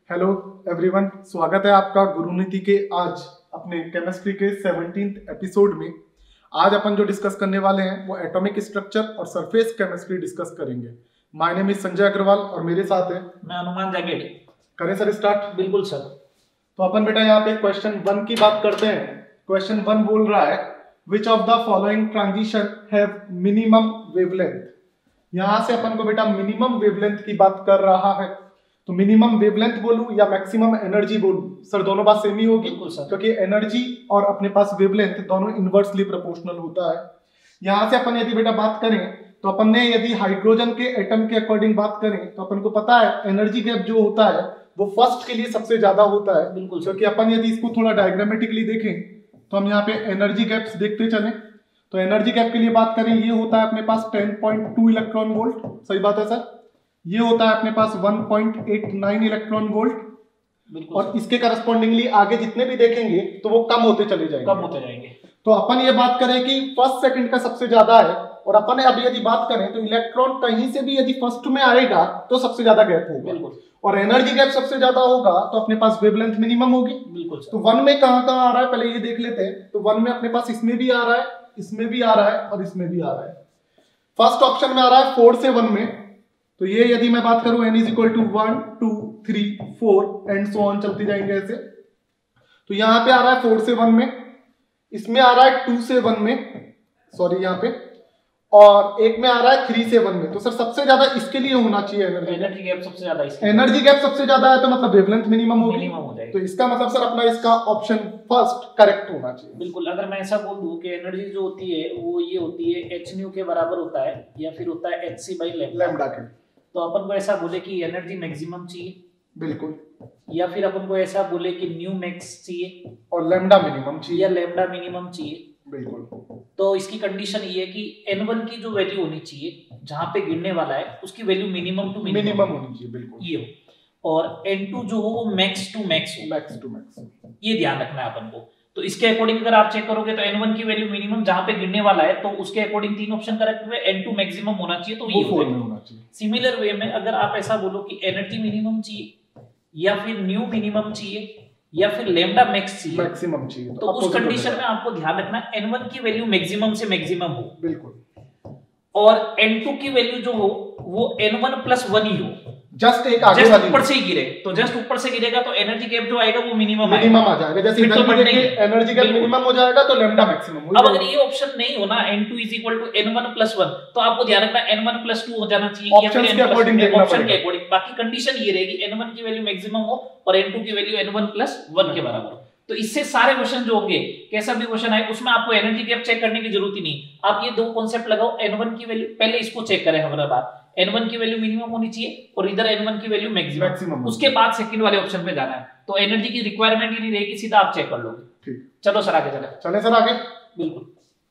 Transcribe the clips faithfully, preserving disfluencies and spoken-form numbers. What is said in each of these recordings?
Hello everyone, स्वागत है आपका गुरुनीति के आज अपने केमिस्ट्री के सेवनटीन्थ एपिसोड में। आज अपन जो डिस्कस करने वाले हैं वो एटॉमिक स्ट्रक्चर और सरफेस केमिस्ट्री डिस्कस करेंगे। My name is Sanjay Agarwal और मेरे साथ है मैं अनुमान जागेड़। करें सर स्टार्ट? बिल्कुल सर। तो अपन बेटा यहाँ पे क्वेश्चन वन की बात करते हैं। क्वेश्चन वन बोल रहा है which of the following transition have minimum wavelength. यहाँ से अपन को बेटा मिनिमम वेवलेंथ की बात कर रहा है। तो मिनिमम वेवलेंथ बोलूं या मैक्सिमम एनर्जी बोलूं सर, दोनों बात सेम ही होगी क्योंकि एनर्जी और अपने पास वेवलेंथ दोनों इनवर्सली प्रोपोर्शनल होता है। यहाँ से अपन यदि बेटा बात करें तो अपन ने यदि हाइड्रोजन के एटम के अकॉर्डिंग बात करें तो अपन को पता है एनर्जी गैप जो होता है वो फर्स्ट के लिए सबसे ज्यादा होता है। बिल्कुल, क्योंकि अपन यदि इसको थोड़ा डायग्रामेटिकली देखें तो हम यहाँ पे एनर्जी गैप्स देखते चलें। तो एनर्जी गैप के लिए बात करें, ये होता है अपने पास ten point two electron volt, सही बात है सर। ये होता है अपने पास one point eight nine electron volt और इसके करस्पॉन्डिंगली आगे जितने भी देखेंगे तो वो कम होते चले जाएंगे कम होते जाएंगे। तो अपन ये बात करें कि फर्स्ट सेकंड का सबसे ज्यादा है और अपन अब यदि बात करें तो इलेक्ट्रॉन कहीं से भी यदि फर्स्ट में आएगा तो सबसे ज्यादा गैप होगा और एनर्जी गैप सबसे ज्यादा होगा तो अपने पास वेवलेंथ मिनिमम होगी। बिल्कुल। तो वन में कहां कहां आ रहा है पहले ये देख लेते हैं। तो वन में अपने पास इसमें भी आ रहा है, इसमें भी आ रहा है और इसमें भी आ रहा है। फर्स्ट ऑप्शन में आ रहा है फोर से वन में। तो ये यदि मैं बात करूं n is equal to one two three four and so on चलती जाएंगे ऐसे। तो यहां पे आ रहा है फोर से वन में, इसमें आ रहा है टू से वन में, सॉरी यहाँ पे, और एक में आ रहा है थ्री से वन में। तो सर सबसे ज्यादा इसके लिए होना चाहिए एनर्जी एनर्जी गैप सबसे ज्यादा इसके एनर्जी गैप सबसे ज्यादा है तो मतलब वेवलेंथ मिनिमम होगी। मिनिमम हो जाएगी। तो इसका मतलब सर अपना इसका ऑप्शन फर्स्ट करेक्ट होना चाहिए। बिल्कुल। अगर मैं ऐसा बोल दूं कि एनर्जी जो होती है वो ये होती है एच न्यू के बराबर होता है या फिर होता है एच सी बाई लैम्डा के, तो अपन को ऐसा बोले कि एनर्जी मैक्सिमम चाहिए। बिल्कुल। या फिर अपन को ऐसा बोले कि न्यू मैक्स चाहिए और लैम्डा मिनिमम चाहिए या लैम्डा मिनिमम चाहिए। बिल्कुल। तो इसकी कंडीशन ये है कि एन वन की जो वैल्यू होनी चाहिए जहां पे गिरने वाला है उसकी वैल्यू मिनिमम टू मिनिमम होनी चाहिए। बिल्कुल। ये हो और एन टू जो हो वो मैक्स टू मैक्स हो। मैक्स टू मैक्स, ये ध्यान रखना है अपन को। तो इसके अकॉर्डिंग अगर आप चेक करोगे तो एन वन की वैल्यू मिनिमम जहां पे गिरने वाला है तो उसके अकॉर्डिंग तीन ऑप्शन करेक्ट हुए। एन टू मैक्सिमम होना चाहिए तो ये होना चाहिए। सिमिलर वे में अगर आप ऐसा बोलो कि एनर्जी मिनिमम चाहिए या फिर न्यू मिनिमम चाहिए या फिर लैम्डा मैक्स चाहिए मैक्सिमम चाहिए तो, तो उस कंडीशन में आपको ध्यान रखना है एन वन की वैल्यू मैक्सिमम से मैक्सिमम हो। बिल्कुल। और एन टू की वैल्यू जो हो वो एन वन प्लस वन ही हो, जस्ट एक आगे जस्ट ऊपर से ही गिरे। तो जस्ट ऊपर से गिरेगा तो एनर्जी गैप जो आएगा वो मिनिमम मिनिमम आ जाएगा। जैसे इधर भी देखिए एनर्जी गैप मिनिमम हो जाएगा तो लैम्डा मैक्सिमम हो। अब अगर ये ऑप्शन नहीं होना n two is equal to n one plus one तो आपको ध्यान रखना एन वन प्लस टू हो जाना चाहिए या फिर ऑप्शन के अकॉर्डिंग देखना ऑप्शन पड़ेगा। के अकॉर्डिंग। बाकी कंडीशन ये रहेगी एन वन की वैल्यू मैक्सिमम हो और एन टू की value n one plus one के बराबर हो। तो इससे सारे क्वेश्चन जो होंगे कैसा भी क्वेश्चन आए उसमें आपको एनर्जी गैप चेक करने की जरूरत ही नहीं। आप ये दो कॉन्सेप्ट लगाओ, एन वन की वैल्यू पहले इसको चेक करें हमारा बात, एन वन की वैल्यू मिनिमम होनी चाहिए और इधर एन वन की वैल्यू मैक्सिमम, उसके बाद सेकंड वाले ऑप्शन पे जाना है। तो एनर्जी की रिक्वायरमेंट ही नहीं रहेगी, सीधा आप चेक कर लोगे। ठीक, चलो सर आगे चले चले सर आगे। बिल्कुल।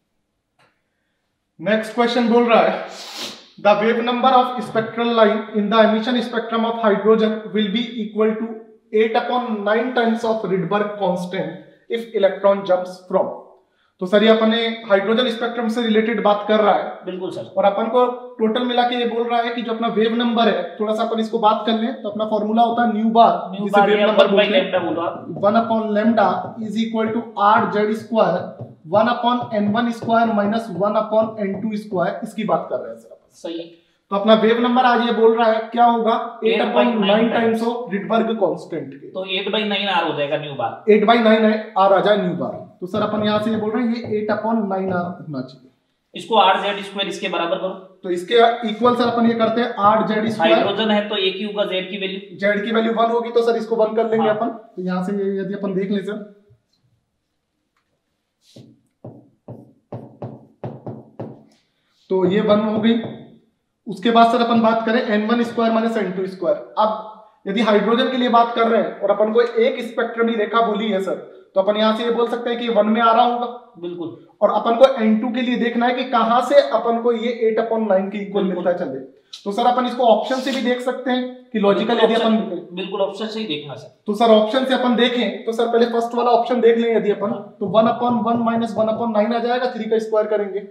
नेक्स्ट क्वेश्चन बोल रहा है the wave number of spectral line in the emission spectrum of hydrogen will be equal to eight upon nine times of Rydberg constant if electron jumps from. तो sir ये अपने hydrogen spectrum से related बात कर रहा है। बिल्कुल sir. और अपन को टोटल मिला के ये बोल रहा है कि जो अपना वेव नंबर है, थोड़ा सा अपन इसको बात कर लें तो अपना फॉर्मूला होता है न्यू बार, जिसे वेव नंबर बोलते हैं। One upon lambda is equal to R Z square one upon n one square minus one upon n two square, इसकी बात कर रहे हैं सर। सही है। तो अपना वेव नंबर आज ये बोल रहा है क्या होगा eight upon nine times of Rydberg constant के। तो एट बाई नाइन आर हो जाएगा nu bar. Eight by nine R आ जाए न्यू बार। तो सर अपन यहाँ से ये बोल रहे हैं ये एट अपॉन नाइन आर होना चाहिए। इसको आर जेड स्क्वायर इसके बराबर करो तो इसके इक्वल सर अपन ये करते हैं आर जेड स्क्वायर। हाइड्रोजन है तो एक ही होगा, जेड की वैल्यू जेड की वैल्यू वन होगी तो सर इसको वन कर लेंगे अपन। तो यहाँ से यदि अपन देख लें सर तो ये वन हो गई। उसके बाद सर अपन बात करें n one square minus n two square. अब यदि हाइड्रोजन के लिए बात कर रहे हैं और अपन को एक स्पेक्ट्रमी रेखा बोली है सर तो अपन यहां से ये बोल सकते हैं कि वन में आ रहा होगा। बिल्कुल। और अपन को एन टू के लिए देखना है कि कहां से अपन को ये एट अपॉन नाइन के इक्वल मिलता चले। तो सर अपन इसको ऑप्शन से भी देख सकते हैं कि लॉजिकल यदि अपन बिल्कुल ऑप्शन से ही देखना सर। तो सर ऑप्शन से अपन देखें तो सर पहले फर्स्ट वाला ऑप्शन देख लें यदि अपन तो one upon one minus one upon nine आ जाएगा, थ्री का स्क्वायर करेंगे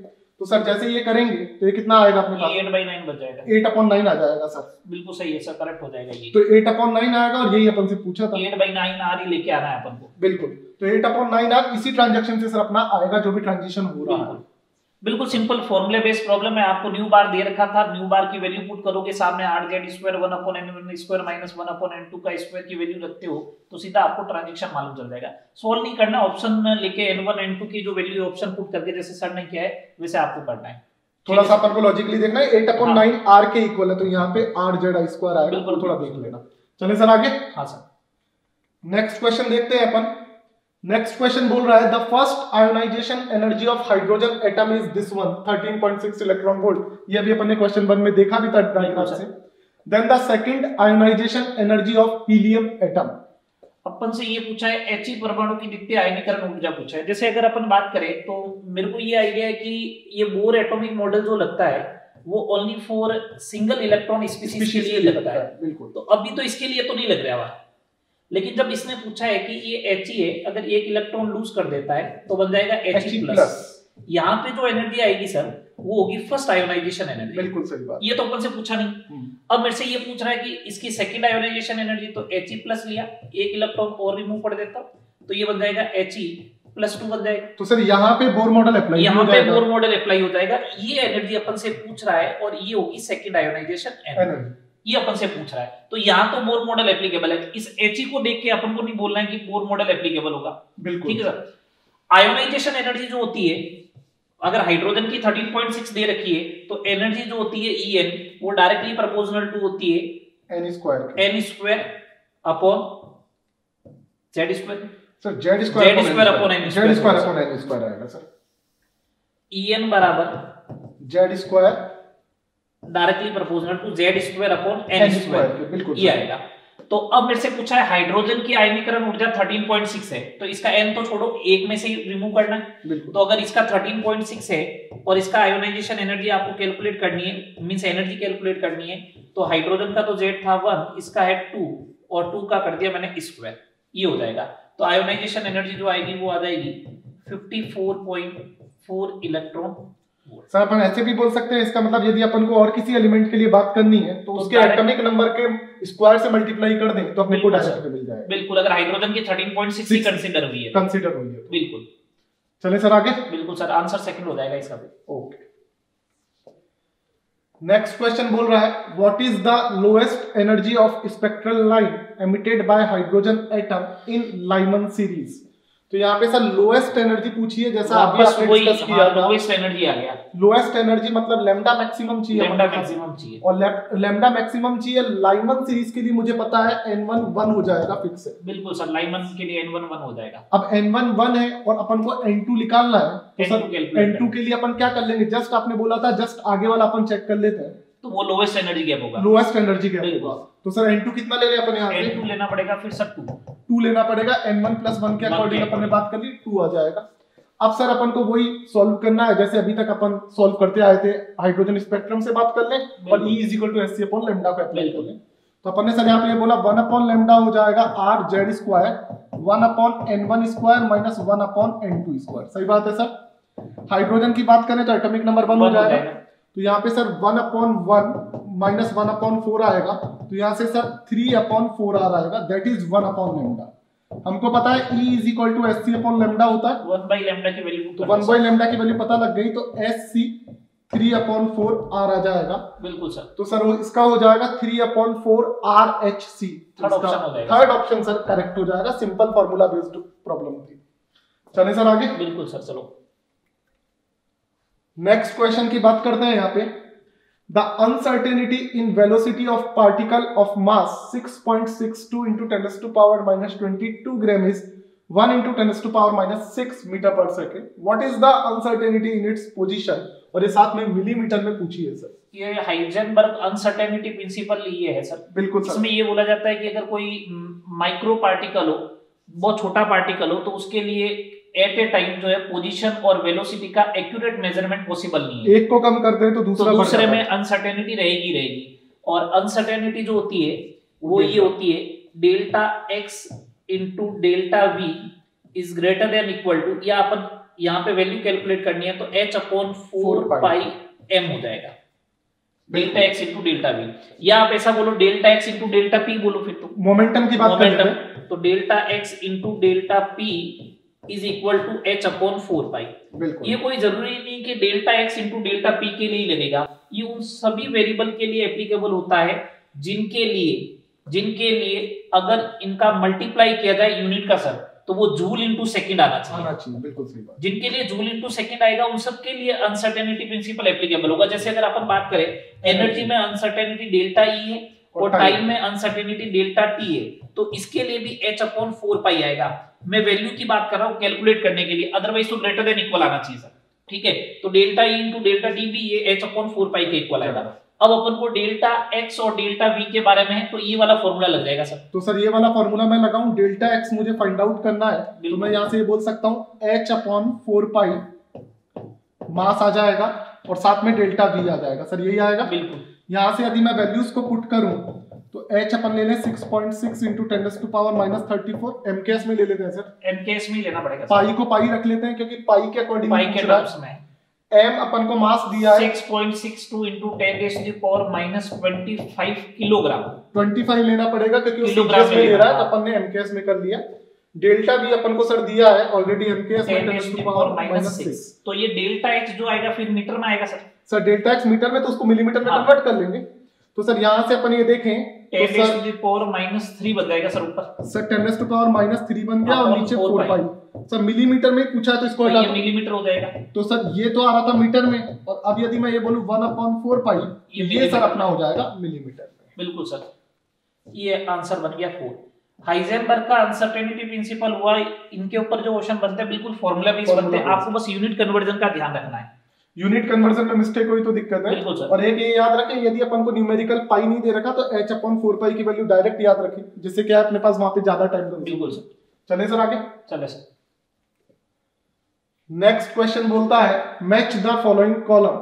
तो सर जैसे ये करेंगे तो ये कितना आएगा अपने पास? एट बाई नाइन बच जाएगा। एट अपॉन नाइन आ जाएगा सर। बिल्कुल सही है सर, करेक्ट हो जाएगा ये। तो एट अपॉन नाइन आएगा और यही अपन से पूछा था। एट बाई नाइन आर ही लेके आना है अपन को। बिल्कुल, तो एट अपॉन नाइन आर इसी ट्रांजैक्शन से सर अपना आएगा जो भी ट्रांजिशन हो रहा है। बिल्कुल सिंपल फॉर्मूले बेस्ड प्रॉब्लम है। आपको न्यू बार दे रखा था, न्यू बार की वैल्यू पुट करोगे सामने R Z square one upon n one square minus one upon n two का स्क्वायर की वैल्यू रखते हो तो सीधा आपको ट्रांजैक्शन मालूम चल जाएगा। सोल्व नहीं करना, ऑप्शन लेके एन वन एन टू की जो वैल्यू ऑप्शन पुट करके जैसे सर ने किया है वैसे आपको करना है। थोड़ा सा अपन को लॉजिकली देखना है, एट अपॉन नाइन आर के इक्वल है तो यहाँ पे आर जेड आई स्क्वायर आएगा, बिल्कुल थोड़ा देख लेना। चले सर आगे। हाँ सर, नेक्स्ट क्वेश्चन देखते हैं अपन। नेक्स्ट क्वेश्चन बोल रहा है the first ionisation energy of hydrogen atom is this one thirteen point six electron volt. ये अभी अपन ने क्वेश्चन वन में देखा भी था डायग्राम से। Then the second ionisation energy of helium atom. अपन से ये पूछा है He परमाणु की द्वितीय आयनीकरण ऊर्जा पूछा है। जैसे अगर अपन बात करें तो मेरे को ये आइडिया है कि ये बोर एटॉमिक मॉडल जो लगता है वो only for single electron species के लिए लगता है। बिल्कुल, तो अभी तो इसके लिए तो नहीं लग रहा है, लेकिन जब इसने पूछा है कि ये He है, अगर एक इलेक्ट्रॉन लूज कर देता है तो बन जाएगा He प्लस। यहाँ पे जो एनर्जी आएगी सर वो होगी फर्स्ट आयोनाइजेशन एनर्जी। बिल्कुल सही बात। ये तो अपन से पूछा नहीं। अब मेरे से ये पूछ रहा है कि इसकी सेकंड आयोनाइजेशन एनर्जी, तो He प्लस लिया, एक इलेक्ट्रॉन और रिमूव कर देता तो ये बन जाएगा He प्लस टू बन जाएगा। तो सर यहाँ पे बोर मॉडल अप्लाई यहाँ पे बोर मॉडल अप्लाई हो जाएगा। ये एनर्जी अपन से पूछ रहा है और ये होगी सेकंड आयोनाइजेशन एनर्जी, ये अपन से पूछ रहा है। तो यहाँ तो बोर मॉडल एप्लीकेबल है। इस He को देख के अपन को नहीं बोलना है कि बोर मॉडल एप्लीकेबल होगा। बिल्कुल ठीक है सर। आयोनाइजेशन एनर्जी जो होती है, अगर हाइड्रोजन की थर्टीन पॉइंट सिक्स दे रखी है तो एनर्जी जो होती है En वो डायरेक्टली प्रोपोर्शनल टू होती है n square n square upon z square. Sir z square z square upon n z square upon n square आएगा सर। En बराबर z square directly proportional to z square upon n square, बिल्कुल ये आएगा। तो अब मेरे से पूछा है हाइड्रोजन की आयनीकरण ऊर्जा थर्टीन पॉइंट सिक्स है, तो इसका n तो छोड़ो, एक में से रिमूव करना है। तो अगर इसका थर्टीन पॉइंट सिक्स है और इसका आयोनाइजेशन एनर्जी आपको कैलकुलेट करनी है, मींस एनर्जी कैलकुलेट करनी है, तो हाइड्रोजन का तो z था वन, इसका है टू और टू का कर दिया मैंने स्क्वायर, ये हो जाएगा। तो आयोनाइजेशन एनर्जी जो आएगी वो आ जाएगी fifty four point four electron. Sir अपन ऐसे भी बोल सकते हैं, इसका मतलब यदि अपन को और किसी एलिमेंट के लिए बात करनी है तो, तो उसके एटॉमिक नंबर के स्क्वायर से मल्टीप्लाई कर दें तो अपने को डायरेक्ट मिल जाएगा। बिल्कुल, अगर हाइड्रोजन की थर्टीन पॉइंट सिक्स ही कंसीडर हुई है कंसीडर हुई है बिल्कुल। चले सर आगे। बिल्कुल सर, आंसर सेकंड हो जाएगा इसका। ओके, नेक्स्ट क्वेश्चन बोल रहा है what is the lowest energy of spectral line emitted by hydrogen atom in Lyman series. तो यहाँ पे सर लोएस्ट एनर्जी पूछी है, जैसा अभी आपने डिस्कस किया था। लोएस्ट एनर्जी आ गया। लोएस्ट एनर्जी मतलब लैम्डा मैक्सिमम चाहिए, लैम्डा मैक्सिमम चाहिए और लैम्डा मैक्सिमम चाहिए। लाइमन सीरीज के लिए मुझे पता है एन वन वन हो जाएगा फिक्स है। बिल्कुल सर, लाइमन के लिए एन वन वन हो जाएगा। अब एन वन वन है और अपन को एन टू निकालना है, तो सर एन टू के लिए अपन क्या कर लेंगे, जस्ट आपने बोला था जस्ट आगे वाला अपन चेक कर लेते हैं, तो वो लोएस्ट एनर्जी गैप होगा। लोएस्ट एनर्जी गैप होगा। तो सर एन टू कितना ले रहे हैं अपन यहाँ से? एन टू लेना पड़ेगा, फिर सर टू टू लेना पड़ेगा। एन वन प्लस वन के अकॉर्डिंग अपन ने बात कर ली, टू आ जाएगा। अब सर अपन को वही सॉल्व करना है जैसे अभी तक अपन सॉल्व करते आए थे, हाइड्रोजन स्पेक्ट्रम से बात कर लें और E is equal to S C upon lambda को अप्लाई कर लें। तो अपन ने सर यहाँ पे ये बोला वन अपॉन लैम्डा हो जाएगा R Z square, one upon n one square minus one upon n two square. सही बात है सर। हाइड्रोजन की बात करें तो एटॉमिक नंबर वन हो जाएगा, तो यहाँ पे sir one upon one minus one upon four आएगा, तो यहाँ से sir three upon four R आएगा, that is one upon lambda. हमको पता है E is equal to S C upon lambda होता है, वन बाई लैम्डा की वैल्यू, तो वन बाई लैम्डा की वैल्यू पता लग गई, तो S C three upon four R आ जाएगा। बिल्कुल सर। तो सर इसका हो जाएगा three upon four R H C. Third option हो जाएगा। थर्ड ऑप्शन सर करेक्ट हो जाएगा, सिंपल फॉर्मूला बेस्ड प्रॉब्लम थी। चले सर आगे। बिल्कुल सर, चलो नेक्स्ट क्वेश्चन की बात करते हैं यहाँ पे। The uncertainty in velocity of particle of mass six point six two into ten to the power minus twenty-two gram is one into ten to the power minus six meter per second. What is the uncertainty in its position? और ये साथ में millimetre में पूछी है sir. ये Heisenberg uncertainty principle ये है सर। बिल्कुल सर। इसमें ये बोला जाता है कि अगर कोई माइक्रो पार्टिकल हो, बहुत छोटा पार्टिकल हो, तो उसके लिए एट ए टाइम जो है पोजीशन और वेलोसिटी का एक्यूरेट मेजरमेंट पॉसिबल नहीं है। एक को कम करते हैं तो दूसरा तो दूसरे में अनसर्टेनिटी रहेगी रहेगी और अनसर्टेनिटी जो होती है वो ये होती है delta x into delta v is greater than equal to, या अपन यहाँ पे वैल्यू कैलकुलेट करनी है तो h upon four pi m हो जाएगा, delta x into delta v, या आप ऐसा बोलो delta x into delta p बोलो फिर तो मोमेंटम की बात कर लेते हैं, तो delta x into delta p is equal to h upon four pi. ये कोई जरूरी नहीं कि delta x into delta p के लिए ही लगेगा, ये उन सभी वेरिएबल के लिए एप्लीकेबल होता है जिनके लिए जिनके लिए अगर इनका मल्टीप्लाई किया जाए यूनिट का सर तो वो जूल इनटू सेकंड आना चाहिए, आना चाहिए, बिल्कुल सही बात। जिनके लिए जूल इनटू सेकंड आएगा उन सब के लिए अनसर्टेनिटी प्रिंसिपल एप्लीकेबल होगा। जैसे अगर अपन बात करें एनर्जी में अनसर्टेनिटी डेल्टा ई है और टाइम में अनसर्टेनिटी डेल्टा टी है, तो इसके लिए भी h अपॉन फोर पाई आएगा। मैं वैल्यू की बात कर रहा हूं कैलकुलेट करने के लिए, अदरवाइज तो ग्रेटर देन इक्वल आना चाहिए सर, ठीक है। तो delta e into delta t भी ये h अपॉन फोर पाई के इक्वल आएगा। अब अपन को डेल्टा x और डेल्टा v के बारे में है तो ये वाला फॉर्मूला लग जाएगा सर। तो सर ये वाला फॉर्मूला मैं लगाऊं, डेल्टा x मुझे फाइंड आउट करना है तो मैं यहाँ से ये बोल सकता हूँ h upon four pi mass आ जाएगा और साथ में डेल्टा v आ जाएगा, सर यही आएगा। बिल्कुल। यहाँ से यदि मैं वैल्यूज को पुट करूं तो h अपन ले लें six point six into ten to power minus thirty four, mks में ले लेते हैं सर, mks में लेना पड़ेगा, पाई को पाई रख लेते हैं क्योंकि पाई के अकॉर्डिंग पाई के टर्म्स में m अपन को मास दिया है six point six two into ten to the power minus twenty five kilogram, twenty five लेना पड़ेगा क्योंकि वो सीजीएस में ले रहा है तो अपन ने mks में कर लिया। डेल्टा भी अपन को सर दिया है ऑलरेडी mks में ten to the power minus six, तो ये डेल्टा h जो आएगा फिर मीटर में आएगा sir. Sir delta x metre में तो उसको मिलीमीटर में कन्वर्ट कर लेंगे। तो सर यहाँ से अपन ये देखें तो ten to the power minus three बन जाएगा सर ऊपर, sir ten to the power minus three बन गया और नीचे फोर पाई। सर मिलीमीटर में पूछा है तो इसको तो ये मिलीमीटर हो जाएगा। तो सर ये तो आ रहा था मीटर में और अब यदि मैं ये बोलूं वन अपॉन फोर पाई ये, ये सर अपना हो जाएगा मिलीमीटर में। बिल्कुल सर, ये आंसर बन गया फोर। हाइजेनबर्ग का अनसर्टेनिटी प्रिंसिपल हुआ, इनके ऊपर जो क्वेश्चन बनते हैं बिल्कुल फार्मूला बेस्ड बनते हैं, आपको बस यूनिट कन्वर्जन का ध्यान रखना है। यूनिट कन्वर्जन में मिस्टेक हुई तो दिक्कत है। और एक ये याद रखें यदि अपन को न्यूमेरिकल पाई नहीं दे रखा तो h अपॉन फोर पाई की वैल्यू डायरेक्ट याद रखें जिससे क्या अपने पास वहां पे ज्यादा टाइम तो बिल्कुल सर। चले सर आगे, चले सर। नेक्स्ट क्वेश्चन बोलता है match the following column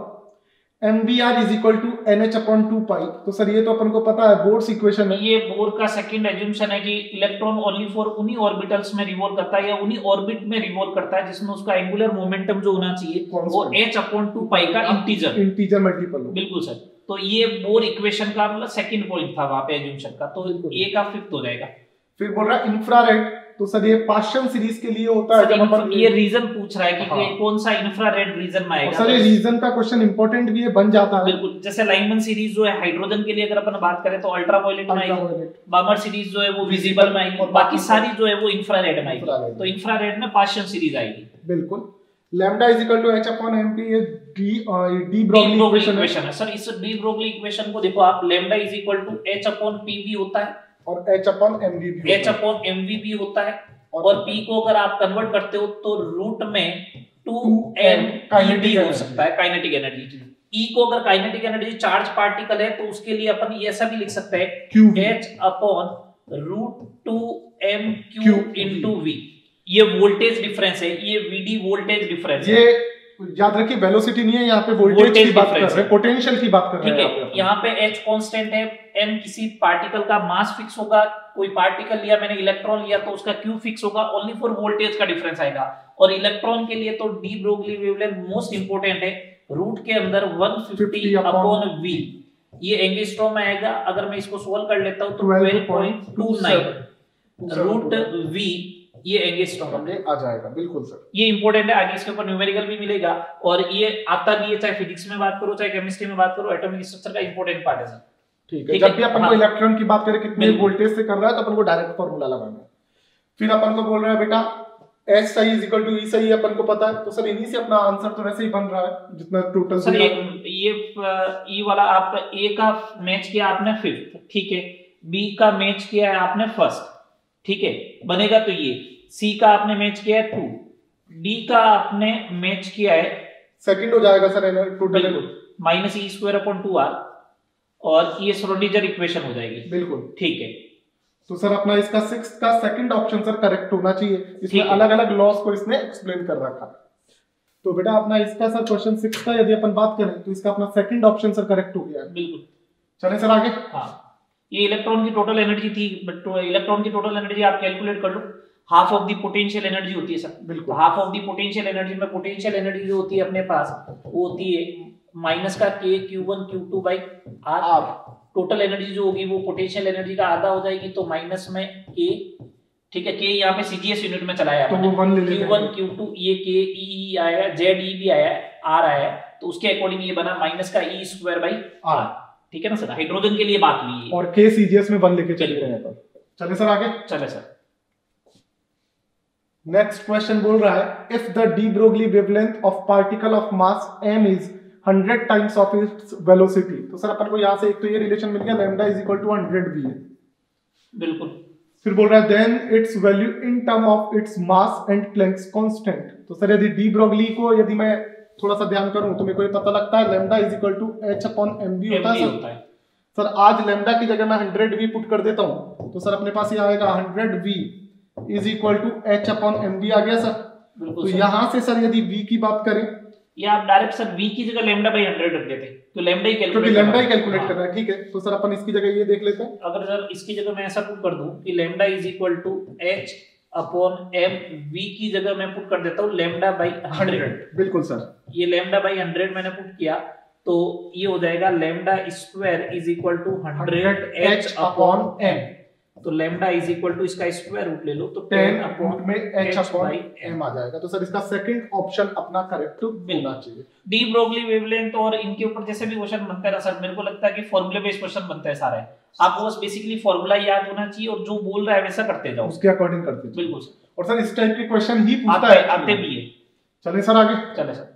mvr is equal to nh upon two pi. तो सर ये तो अपन को पता है बोर्स इक्वेशन है, ये बोर का सेकंड एज्यूम्पशन है कि इलेक्ट्रॉन ओनली फॉर उन्हीं ऑर्बिटल्स में रिवॉल्व करता है या उन्हीं ऑर्बिट में रिवॉल्व करता है जिसमें उसका एंगुलर मोमेंटम जो होना चाहिए वो h अपॉन टू पाई का इंटीजर इंटीजर मल्टीपल हो। बिल्कुल सर। तो ये बोर इक्वेशन का मतलब सेकंड पॉइंट था वहां पे एज्यूम्पशन का, तो ए का फिफ्थ हो जाएगा। फिर बोल रहा है इंफ्रारेड, तो सर ये पार्शियल सीरीज के लिए होता है जब अपन ये रीजन पूछ रहा है कि हाँ। कौन सा इंफ्रारेड रीजन में आएगा। सर ये रीजन का क्वेश्चन इंपॉर्टेंट भी है, बन जाता है बिल्कुल। जैसे लाइनमैन सीरीज जो है हाइड्रोजन के लिए अगर अपन बात करें तो अल्ट्रावायलेट में आएगी, बामर सीरीज जो है वो विजिबल में आएगी, बाकी सारी जो है वो इंफ्रारेड में आएगी, तो इंफ्रारेड में पार्शियल सीरीज आएगी। बिल्कुल। Lambda is equal to h upon mp ये डी डी ब्रोगली इक्वेशन है सर। इस डी ब्रोगली इक्वेशन को देखो आप, lambda is equal to h upon pv होता है और h अपॉन mv भी h अपॉन mv भी होता है, और p को अगर आप कन्वर्ट करते हो तो रूट में टू m काइनेटिक हो सकता है, काइनेटिक एनर्जी। e को अगर काइनेटिक एनर्जी चार्ज पार्टिकल है तो उसके लिए अपन ये ऐसा भी लिख सकते हैं h upon root two m q into v। ये वोल्टेज डिफरेंस है, ये vd वोल्टेज डिफरेंस है। ये याद रखिए वेलोसिटी नहीं है, यहाँ पे वोल्टेज की बात कर रहे हैं, पोटेंशियल की बात कर रहे हैं। ठीक है, यहाँ पे h कांस्टेंट है, m किसी पार्टिकल का मास फिक्स होगा, कोई पार्टिकल लिया मैंने इलेक्ट्रॉन लिया तो उसका q फिक्स होगा, ओनली फॉर वोल्टेज का डिफरेंस आएगा। और इलेक्ट्रॉन के लिए तो de Broglie wavelength most important है, रूट के अंदर वन फिफ्टी अपॉन v, ये एंगस्ट्रॉम में आएगा। अगर मैं इसको सोल्व कर लेता हूं तो twelve point two nine root v ये एंगस्ट्रॉम में आ जाएगा। बिल्कुल सर, ये इंपॉर्टेंट है, आगे इसके ऊपर न्यूमेरिकल भी मिलेगा। और ये आता भी है, चाहे फिजिक्स में बात करो चाहे केमिस्ट्री में बात करो, एटॉमिक स्ट्रक्चर का इंपॉर्टेंट पार्ट है सर। ठीक है, जब भी अपन को इलेक्ट्रॉन की बात करें कितने वोल्टेज से कर रहा है तो अपन को डायरेक्ट फार्मूला लगाना है। फिर अपन को बोल रहा है बेटा h सही इज इक्वल टू e सही, अपन को पता है, तो सर इन्हीं से अपना आंसर तो वैसे ही बन रहा है जितना टोटल सर। ये ये e वाला आप a का मैच किया आपने फिफ्थ, ठीक है, b का मैच किया है आपने फर्स्ट, ठीक है, बनेगा तो ये C का आपने मैच किया है टू, D का आपने मैच किया है सेकंड हो जाएगा sir total minus e square upon two r, और ये श्रोडिंगर इक्वेशन हो जाएगी। बिल्कुल ठीक है, तो सर अपना इसका सिक्स्थ का सेकंड ऑप्शन सर करेक्ट होना चाहिए, इसमें अलग अलग लॉस को इसने एक्सप्लेन कर रखा। तो बेटा अपना इसका सर क्वेश्चन सिक्स का यदि अपन बात करें तो इसका अपना सेकंड ऑप्शन सर करेक्ट हो गया है। बिल्कुल। चलें सर आगे। हाँ, ये इलेक्ट्रॉन की टोटल एनर्जी थी, बट इलेक्ट्रॉन की टोटल एनर्जी आप कैलकुलेट कर लो। Half of the potential energy होती है सर। बिल्कुल। Half of the potential energy में पोटेंशियल एनर्जी जो होती है अपने पास वो होती है माइनस का k q one Q two by r. Total energy जो होगी वो पोटेंशियल एनर्जी का आधा हो जाएगी, तो माइनस में के, ठीक है, के यहाँ पे सीजीएस यूनिट में चलाया तो वो वन ले लेते हैं। क्यू वन क्यू टू ये के ई आया, जेड ई भी आया, आर आया, तो उसके अकॉर्डिंग ये बना माइनस का ई स्क्वायर बाई आर। ठीक है ना सर, हाइड्रोजन के लिए बात हुई है। और के सीजीएस में वन लेके चले रहे हैं। चले सर आगे। चले सर। नेक्स्ट क्वेश्चन बोल रहा है if the de Broglie wavelength of particle of mass m is hundred times of its velocity. तो सर अपन को यहाँ से एक तो ये रिलेशन मिल गया, lambda is equal to hundred v है। बिल्कुल। फिर बोल रहा है then its value in term of its mass and Planck's constant. तो सर यदि डी ब्रोगली को यदि मैं थोड़ा सा ध्यान करूं तो मेरे को ये पता लगता है lambda is equal to H upon m v होता है सर। सर आज लैम्डा की जगह मैं हंड्रेड वी पुट कर देता हूं, तो सर अपने पास ये आएगा hundred v is equal to H upon m v आ गया सर। तो यहाँ से सर यदि v की बात करें, या आप डायरेक्ट सर v की जगह लैम्डा बाई हंड्रेड रख देते तो लैम्डा ही कैलकुलेट, क्योंकि लैम्डा ही कैलकुलेट करना है। ठीक है, तो सर अपन इसकी जगह ये देख लेते हैं। अगर सर इसकी जगह मैं ऐसा पुट कर दूं कि lambda is equal to H upon M, v की जगह मैं पुट कर देता हूं लैम्डा बाई हंड्रेड। बिल्कुल सर, ये लैम्डा बाई हंड्रेड मैंने पुट किया तो ये हो जाएगा lambda square is equal to hundred H upon M. तो लैम्डा इज इक्वल टू इसका स्क्वायर रूट ले लो तो टेन अपॉन में h अपॉन m आ जाएगा। तो सर इसका सेकंड ऑप्शन अपना करेक्ट होना चाहिए। डी ब्रोगली वेवलेंथ और इनके ऊपर जैसे भी क्वेश्चन बनता है ना सर, मेरे को लगता है कि फॉर्मूले बेस्ड क्वेश्चन बनते हैं सारे। आपको बस बेसिकली फॉर्मूला याद होना चाहिए और जो बोल रहा है वैसा करते जाओ, उसके अकॉर्डिंग करते जाओ। बिल्कुल सर। और सर इस टाइप के क्वेश्चन ही पूछता है, आते भी है। चले सर आगे। चले सर।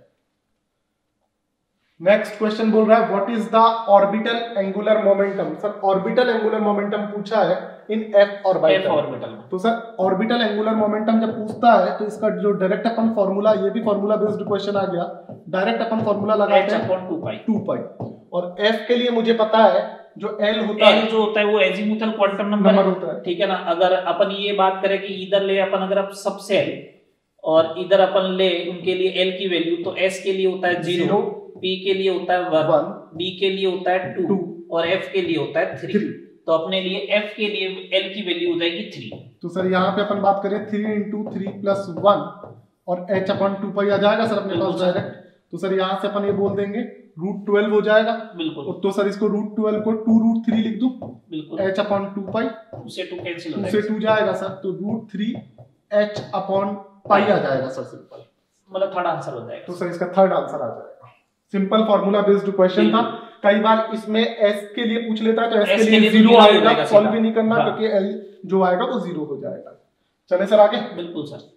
नेक्स्ट क्वेश्चन बोल रहा है what is the orbital angular momentum. Sir orbital angular momentum पूछा है इन एफ ऑर्बिटल। ऑर्बिटल तो सर ऑर्बिटल एंगुलर मोमेंटम जब पूछता है तो इसका जो डायरेक्ट अपन फार्मूला, ये भी फार्मूला बेस्ड क्वेश्चन आ गया, डायरेक्ट अपन फार्मूला लगाते हैं टू पाई टू पाई। और एफ के लिए मुझे पता है जो एल होता है, एल जो होता है वो एजीमुथल क्वांटम नंबर होता है। ठीक है ना। अगर अपन ये बात करें कि इधर ले अपन अगर आप सब सेल और इधर अपन ले उनके लिए एल की वैल्यू, तो एस के लिए होता है जीरो, पी के लिए होता है वन, डी के लिए होता है टू और एफ के लिए होता है थ्री। तो अपने लिए एफ के लिए एल की वैल्यू हो जाएगी थ्री। तो सर यहाँ पे अपन बात करें three into three plus one और एच अपॉन टू पाई आ जाएगा सर अपने पास डायरेक्ट। तो सर यहाँ से अपन ये बोल देंगे रूट ट्वेल्व हो जाएगा। बिल्कुल। तो सर इसको रूट ट्वेल्व को टू रूट थ्री लिख दूं। बिल्कुल। एच अपॉन टू पाई, उसे टू कैंसिल हो जाएगा, जाएगा, टू से टू जाएगा सर, तो root three H upon pi आ जाएगा सर सिंपल। मतलब थर्ड आंसर हो जाएगा। तो सर इसका थर्ड आंसर आ जाएगा। सिंपल फार्मूला बेस्ड क्वेश्चन था। कई बार इसमें एस के लिए पूछ लेता है तो एस के लिए जीरो आएगा, सॉल्व भी नहीं करना क्योंकि एल जो आएगा वो जीरो हो जाएगा। चले सर आगे। बिल्कुल सर।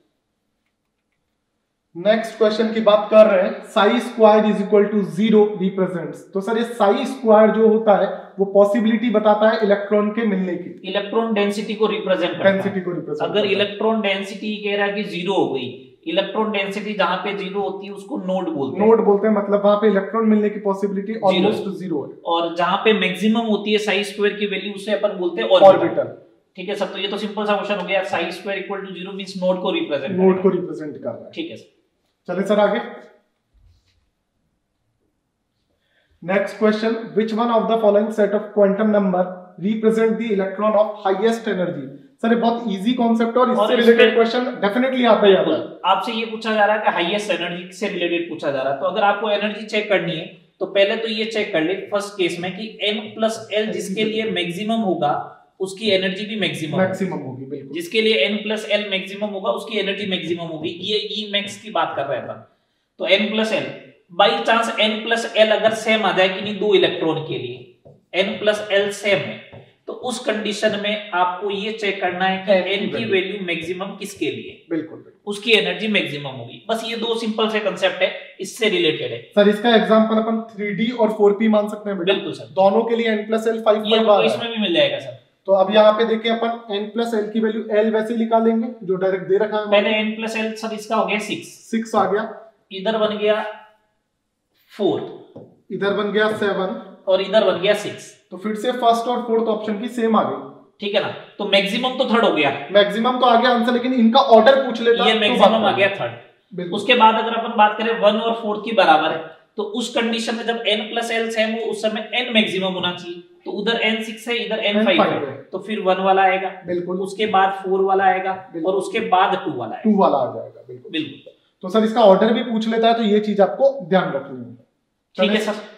नेक्स्ट क्वेश्चन की बात कर रहे हैं psi square is equal to zero represents. तो सर ये साई स्क्वायर जो होता है वो पॉसिबिलिटी बताता है इलेक्ट्रॉन के मिलने की, इलेक्ट्रॉन डेंसिटी को रिप्रेजेंट करता है। डेंसिटी को रिप्रेजेंट। अगर इलेक्ट्रॉन डेंसिटी कह रहा है कि जीरो हो गई, इलेक्ट्रॉन डेंसिटी जहां पे जीरो होती है उसको नोड बोलते हैं। नोड बोलते हैं, मतलब वहां पे इलेक्ट्रॉन मिलने की पॉसिबिलिटी ऑलमोस्ट जीरो है। और जहां पे मैक्सिमम होती है साई स्क्वायर की वैल्यू उसे अपन बोलते हैं ऑर्बिटल। ठीक है सर। तो ये तो सिंपल सा क्वेश्चन हो गया, psi square equal to zero means node को रिप्रेजेंट नोड को रिप्रेजेंट कर रहा है। ठीक है सर। चलिए सर आगे। Next question which one of the following set of quantum number represent the electron of highest energy. Sir ये बहुत इजी कॉन्सेप्ट है और इससे रिलेटेड क्वेश्चन डेफिनेटली आता ही आता है। आपसे ये पूछा जा रहा है कि हाईएस्ट एनर्जी से रिलेटेड पूछा जा रहा है, तो अगर आपको एनर्जी चेक करनी है तो पहले तो ये चेक कर ले फर्स्ट केस में कि n प्लस एल जिसके लिए मैक्सिमम होगा उसकी एनर्जी भी मैक्सिमम मैक्सिमम होगी। बिल्कुल। जिसके लिए n प्लस एल मैक्सिमम होगा उसकी एनर्जी मैक्सिमम होगी। ये ई मैक्स की बात कर रहे हैं। तो n plus L by chance n plus L अगर सेम आ जाए कि नहीं दो इलेक्ट्रॉन के लिए n प्लस एल सेम है तो उस कंडीशन में आपको ये चेक करना है कि n की वैल्यू मैक्सिमम किसके लिए, बिल्कुल उसकी एनर्जी मैक्सिमम होगी। बस ये दो सिंपल से कांसेप्ट है, इससे रिलेटेड है। सर इसका एग्जांपल अपन थ्री डी और फोर पी मान सकते हैं बेटा। बिल्कुल सर। दोनों के लिए n plus L five five आ रहा है, इसमें भी मिल जाएगा सर। तो अब यहाँ पे देखिए अपन n प्लस एल की वैल्यू l वैसे निकालेंगे जो डायरेक्ट दे रखा है। पहले n प्लस एल सर इसका हो गया सिक्स, सिक्स आ गया, इधर बन गया फोर, इधर बन गया सेवन और इधर बन गया सिक्स। तो फिर से फर्स्ट और फोर्थ ऑप्शन की सेम आ गई। ठीक है ना। तो मैक्सिमम तो थर्ड हो गया, मैक्सिमम तो आ गया आंसर, लेकिन इनका ऑर्डर पूछ लेता ये मैक्सिमम आ गया थर्ड। उसके बाद अगर अपन बात करें वन और फोर की बराबर है तो उस कंडीशन में जब n प्लस एल सेम हो उस समय n मैक्सिमम होना चाहिए, तो उधर एन सिक्स है इधर एन फाइव है, तो फिर वन वाला आएगा बिल्कुल, उसके बाद फोर वाला आएगा और उसके बाद टू वाला आएगा, टू वाला आ जाएगा बिल्कुल बिल्कुल। तो सर इसका ऑर्डर भी पूछ लेता है, तो ये चीज आपको ध्यान रखनी है। ठीक है सर।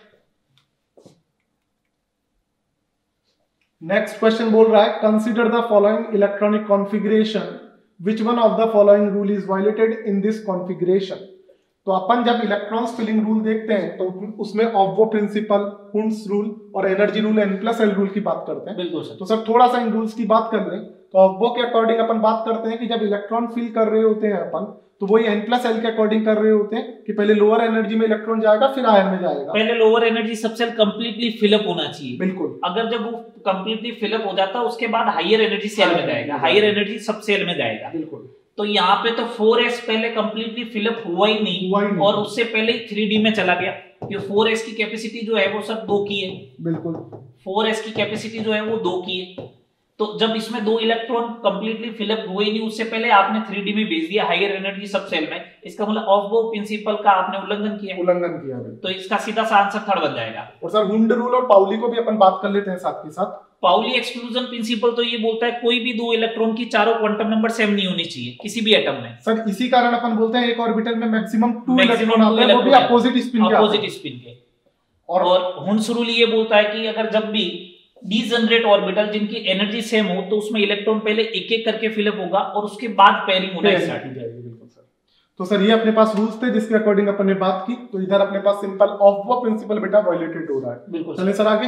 नेक्स्ट क्वेश्चन बोल रहा है consider the following electronic configuration, which one of the following rule is violated in this configuration. तो अपन जब इलेक्ट्रॉन्स फिलिंग रूल देखते हैं तो उसमें ऑब्वो प्रिंसिपल, हुंड्स रूल और energy rule, N plus L rule की बात करते हैं। बिल्कुल सर। तो सर थोड़ा सा इन रूल्स की बात कर लें तो ऑब्वो के अकॉर्डिंग अपन बात करते हैं कि जब इलेक्ट्रॉन फिल कर रहे होते हैं अपन तो वही एन प्लस एल के अकॉर्डिंग कर रहे होते हैं कि पहले लोअर एनर्जी में इलेक्ट्रॉन जाएगा फिर आयन में जाएगा। पहले lower energy subshell completely fill up होना चाहिए बिल्कुल, अगर जब वो कंप्लीटली फिलअप हो जाता है उसके बाद हायर एनर्जी सेल में जाएगा, हायर एनर्जी सब सेल में जाएगा बिल्कुल। तो यहाँ पे तो फोर एस पहले कंप्लीटली फिलअप हुआ ही नहीं, हुआ ही नहीं। और उससे पहले ही थ्री डी में चला गया। ये फोर एस की कैपेसिटी जो है वो सब दो की है, बिल्कुल फोर एस की कैपेसिटी जो है वो दो की है। तो जब इसमें दो इलेक्ट्रॉन कंप्लीटली फिलअप हुए नहीं उससे पहले आपने थ्री डी में भेज दिया हायर एनर्जी सब सेल में, इसका मतलब ऑफ-बो प्रिंसिपल का आपने उल्लंघन किया उल्लंघन किया है। तो इसका सीधा सा आंसर थर्ड बन जाएगा। और सर हुंड रूल और पाउली को भी अपन बात कर लेते हैं साथ के साथ। पाउली एक्सक्लूजन प्रिंसिपल तो ये बोलता है कोई भी दो इलेक्ट्रॉन की चारों क्वांटम नंबर सेम नहीं होनी चाहिए किसी भी एटम में। सर इसी कारण अपन बोलते हैं एक ऑर्बिटल में maximum two Maximum electron two आते हैं, वो भी electron अपोजिट स्पिन के अपोजिट स्पिन के। और, और हुंड्स रूल ये बोलता है कि अगर जब भी डीजनरेट ऑर्बिटल जिनकी एनर्जी सेम हो तो उसमें इलेक्ट्रॉन पहले एक एक करके फिलअप होगा और उसके बाद पेयरिंग होना स्टार्ट हो जाएगी। बिल्कुल सर। तो सर ये अपने पास रूल्स थे जिसके अकॉर्डिंग अपन ने बात की, तो इधर अपने पास सिंपल ऑफ-बो प्रिंसिपल बेटा वायलेटेड हो रहा है। बिल्कुल। चलिए सर आगे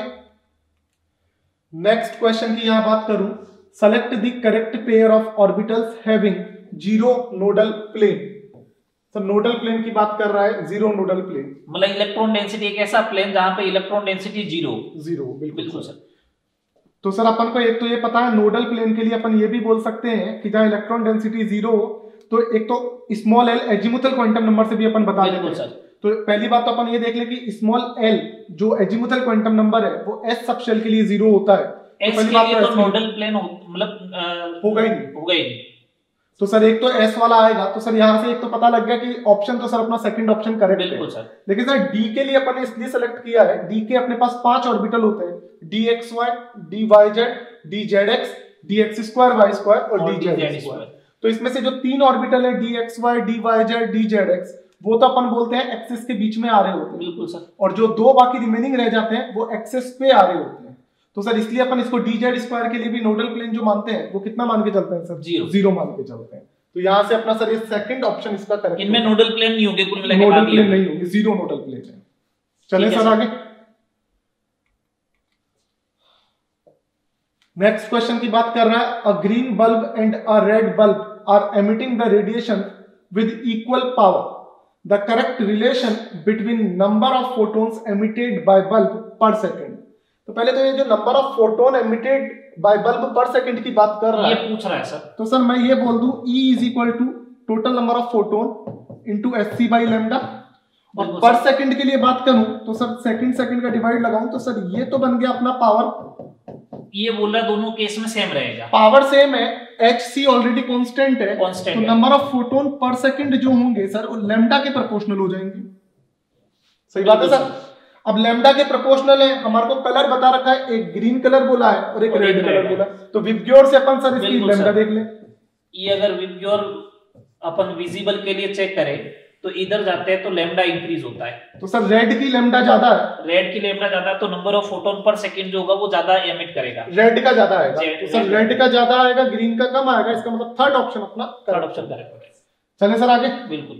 नेक्स्ट क्वेश्चन की यहां बात करूं, select the correct pair of orbitals having zero nodal plane. Sir nodal plane की बात कर रहा है, जीरो नोडल प्लेन मतलब इलेक्ट्रॉन डेंसिटी एक ऐसा प्लेन जहां पे इलेक्ट्रॉन डेंसिटी जीरो जीरो बिल्कुल बिल्कुल सर। तो सर अपन को एक तो ये पता है नोडल प्लेन के लिए अपन ये भी बोल सकते हैं कि जहां इलेक्ट्रॉन डेंसिटी जीरो हो तो एक तो small L azimuthal quantum number से भी अपन बता देते हैं। तो पहली बात तो अपन ये देख ले कि स्मॉल एल जो एजिमुथल क्वांटम नंबर है वो एस सबशेल के लिए जीरो होता है। एस तो के लिए तो नोडल प्लेन मतलब होगा ही नहीं होगा ही नहीं। तो सर एक तो एस वाला आएगा, तो सर यहाँ से एक तो पता लग गया कि ऑप्शन तो सर अपना सेकंड ऑप्शन करेक्ट है। बिल्कुल सर। लेकिन सर डी के लिए अपन ने इसलिए सेलेक्ट किया है, डी के अपने पास पांच ऑर्बिटल होते हैं, D X Y, D Y Z, D Z X, D X square Y square और डी जेड स्क्वायर। तो इसमें से जो तीन ऑर्बिटल है D X Y, D Y Z, D Z X, वो तो अपन बोलते हैं एक्सिस के बीच में आ रहे होते हैं। बिल्कुल सर। और जो दो बाकी रिमेनिंग रह जाते हैं वो एक्सिस पे आ रहे होते हैं। तो सर इसलिए अपन इसको डी जेड स्क्वायर के लिए भी नोडल प्लेन जो मानते हैं वो कितना मान के चलते हैं सर? जीरो जीरो मान के चलते हैं। तो यहाँ से अपना सर ये सेकंड ऑप्शन इसका करेक्ट। इनमें नोडल प्लेन नहीं होंगे कुल मिला के, नोडल प्लेन नहीं होंगे, जीरो नोडल प्लेन है। चले सर आगे नेक्स्ट क्वेश्चन की बात कर रहा है, a green bulb and a red bulb are emitting the radiation with equal power, the correct relation between number of photons emitted by bulb per second. तो पहले तो ये जो number of photon emitted by bulb per second की बात कर रहा है, ये पूछ रहा है सर। तो सर मैं ये बोल दूं E is equal to total number of photon into S C by lambda. और पर सेकंड के लिए बात करूं तो सर सेकंड सेकंड का डिवाइड लगाऊं तो सर ये तो बन गया अपना पावर। ये बोल रहा है दोनों केस में सेम रहेगा, पावर सेम है, एच सी ऑलरेडी कांस्टेंट है, कांस्टेंट तो number of photon per second जो होंगे सर वो लैम्डा के प्रोपोर्शनल हो जाएंगे। सही बात है सर। अब लैम्डा के प्रोपोर्शनल है, हमारे को कलर बता रखा है, एक ग्रीन कलर बोला है और एक रेड कलर बोला है, तो विबग्योर से अपन सर इसकी लैम्डा देख लें। ये अगर विबग्योर अपन विजिबल के लिए चेक करें तो इधर जाते हैं तो लैम्डा इंक्रीज होता है। तो सर रेड की लैम्डा ज्यादा है, रेड की लैम्डा ज्यादा है तो number of photon per second जो होगा वो ज्यादा एमिट करेगा, रेड का ज्यादा आएगा। तो सर रेड का ज्यादा आएगा, ग्रीन का कम आएगा, इसका मतलब थर्ड ऑप्शन अपना थर्ड ऑप्शन करेक्ट होगा। चलें सर आगे। बिल्कुल।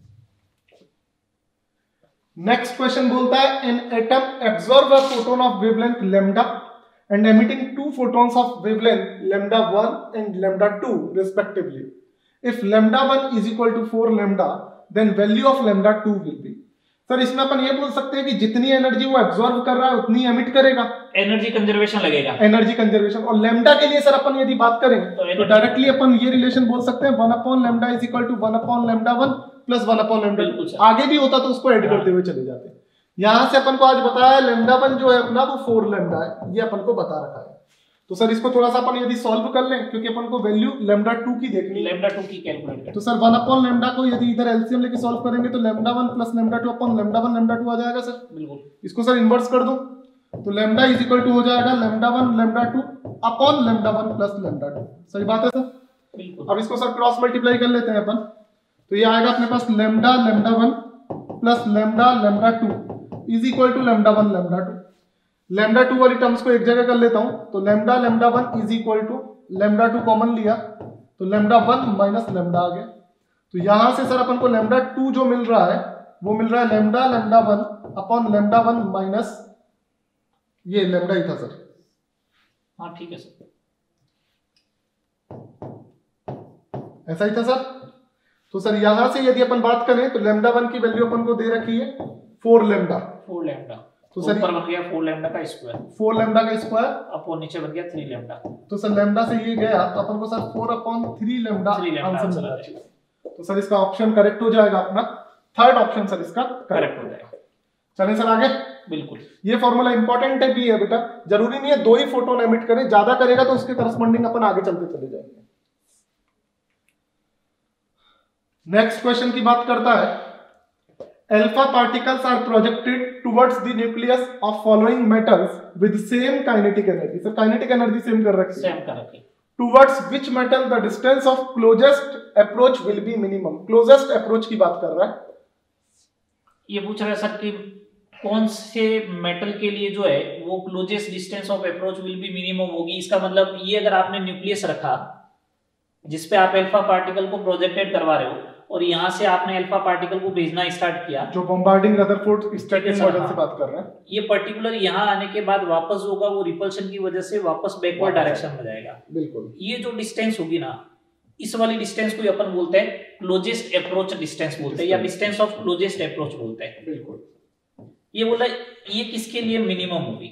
नेक्स्ट क्वेश्चन बोलता है, an atom absorb a photon of wavelength lambda and emitting two photons of wavelength lambda one and lambda two respectively. If lambda one is equal to four lambda then value of lambda two will be. Sir इसमें अपन ये बोल सकते हैं कि जितनी energy वो absorb कर रहा है उतनी एमिट करेगा, एनर्जी कंजर्वेशन लगेगा, एनर्जी कंजर्वेशन। और लैम्डा के लिए सर अपन यदि बात करें तो डायरेक्टली अपन ये रिलेशन बोल सकते हैं, one upon lambda is equal to one upon lambda one plus one upon lambda. आगे भी होता तो उसको ऐड करते हुए चले जाते। यहाँ से अपन को आज बताया लैम्डा वन जो है अपना वो फोर लैम्डा है, ये अपन को बता रखा है। तो सर इसको थोड़ा सा अपन यदि सॉल्व कर लें, क्योंकि अपन को वैल्यू लैम्डा टू की देखनी है, लैम्डा टू की कैलकुलेट करें। तो सर वन अपॉन लैम्डा को यदि इधर एलसीएम लेके सॉल्व करेंगे तो lambda one plus lambda two upon lambda one lambda two आ जाएगा सर। बिल्कुल। इसको सर इन्वर्स कर दो तो लैम्डा इज इक्वल टू हो जाएगा lambda one lambda two upon lambda one plus lambda two. सही बात है सर। बिल्कुल। अब इसको सर क्रॉस मल्टीप्लाई कर लेते हैं अपन, तो ये आएगा अपने पास lambda lambda one plus lambda lambda two is equal to lambda one lambda two. Lambda two वाली टर्म्स को एक जगह कर लेता हूं, तो lambda lambda one is equal to lambda two common लिया तो लैम्डा वन माइनस लैम्डा आ गया। तो यहां से सर अपन को लैम्डा टू जो मिल रहा है वो मिल रहा है lambda lambda one upon lambda one minus ये लैम्डा ही था सर। हाँ ठीक है सर, ऐसा ही था सर। तो सर यहां से यदि अपन बात करें तो लैम्डा वन की वैल्यू अपन को दे रखी है फोर लैम्डा। फोर लैम्डा तो तो सर ऊपर बन गया फोर लैम्डा का स्क्वायर, फोर लैम्डा का स्क्वायर अपॉन नीचे बन गया थ्री लैम्डा। तो सर लैम्डा से ये गया तो अपन को sir four upon three lambda three lambda answer answer मिला। आ जाएगा। तो सर इसका ऑप्शन करेक्ट हो जाएगा अपना, थर्ड ऑप्शन सर इसका करेक्ट हो जाएगा। चलें सर आगे। बिल्कुल। ये फॉर्मूला इंपॉर्टेंट है भी है बेटा, जरूरी नहीं है दो ही फोटोन एमिट करे, ज्यादा करेगा तो उसके करस्पॉन्डिंग अपन आगे चलते चले जाएंगे। नेक्स्ट क्वेश्चन की बात करता है, alpha particles are projected towards the nucleus of following metals with same kinetic energy. Sir kinetic energy same कर रखी है, सेम कर रखी है। Towards which metal the distance of closest approach will be minimum. Closest approach की बात कर रहा है। ये पूछ रहा है सर कि कौन से मेटल के लिए जो है वो closest distance of approach will be minimum होगी। इसका मतलब ये अगर आपने न्यूक्लियस रखा जिसपे आप अल्फा पार्टिकल को प्रोजेक्टेड करवा रहे हो और यहाँ से आपने अल्फा पार्टिकल को भेजना स्टार्ट किया, जो बॉम्बार्डिंग रदरफोर्ड स्टैटिक मॉडल से बात कर रहे हैं, ये पर्टिकुलर यहाँ आने के बाद वापस होगा वो रिपल्शन की वजह से वापस बैकवर्ड डायरेक्शन में जाएगा। बिल्कुल। ये जो डिस्टेंस होगी ना, इस वाली डिस्टेंस को अपन बोलते हैं क्लोजेस्ट अप्रोच डिस्टेंस बोलते हैं या डिस्टेंस ऑफ क्लोजेस्ट अप्रोच बोलते हैं। बिल्कुल। ये बोला ये किसके लिए मिनिमम होगी,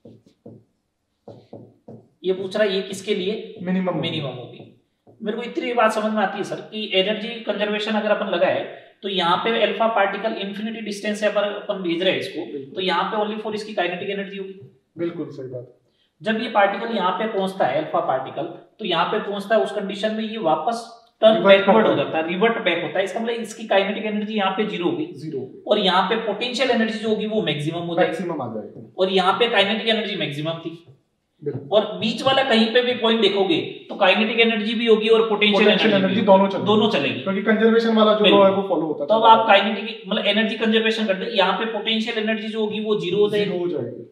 ये पूछ रहा है ये किसके लिए मिनिमम मिनिमम होगी। मेरे को इतनी बात समझ में आती है सर कि एनर्जी कंजर्वेशन अगर अपन लगाए तो यहाँ पे अल्फा पार्टिकल इंफिनिटी डिस्टेंस से अपन अपन भेज रहे हैं इसको, तो यहाँ पे ओनली फॉर इसकी काइनेटिक एनर्जी होगी। बिल्कुल सही बात। जब ये पार्टिकल यहाँ पे पहुंचता है अल्फा पार्टिकल, तो यहाँ पे पहुंचता है उस कंडीशन में ये वापस टर्न बैकवर्ड हो जाता है, रिवर्ट बैक होता है। इसका मतलब इसकी काइनेटिक एनर्जी यहाँ पे जीरो होगी, जीरो, और यहाँ पे पोटेंशियल एनर्जी जो होगी वो मैक्सिमम हो जाएगी, मैक्सिमम आ जाएगी, और यहाँ पे काइनेटिक एनर्जी मैक्सिमम थी। और बीच वाला कहीं पे भी पॉइंट देखोगे तो काइनेटिक एनर्जी भी होगी और पोटेंशियल एनर्जी दोनों चलेगी, दोनों चलेगी, क्योंकि कंजर्वेशन वाला जो लॉ है वो फॉलो होता है। तो अब आप काइनेटिक मतलब एनर्जी कंजर्वेशन करते हैं, यहाँ पे पोटेंशियल एनर्जी जो होगी वो जीरो हो जाएगी,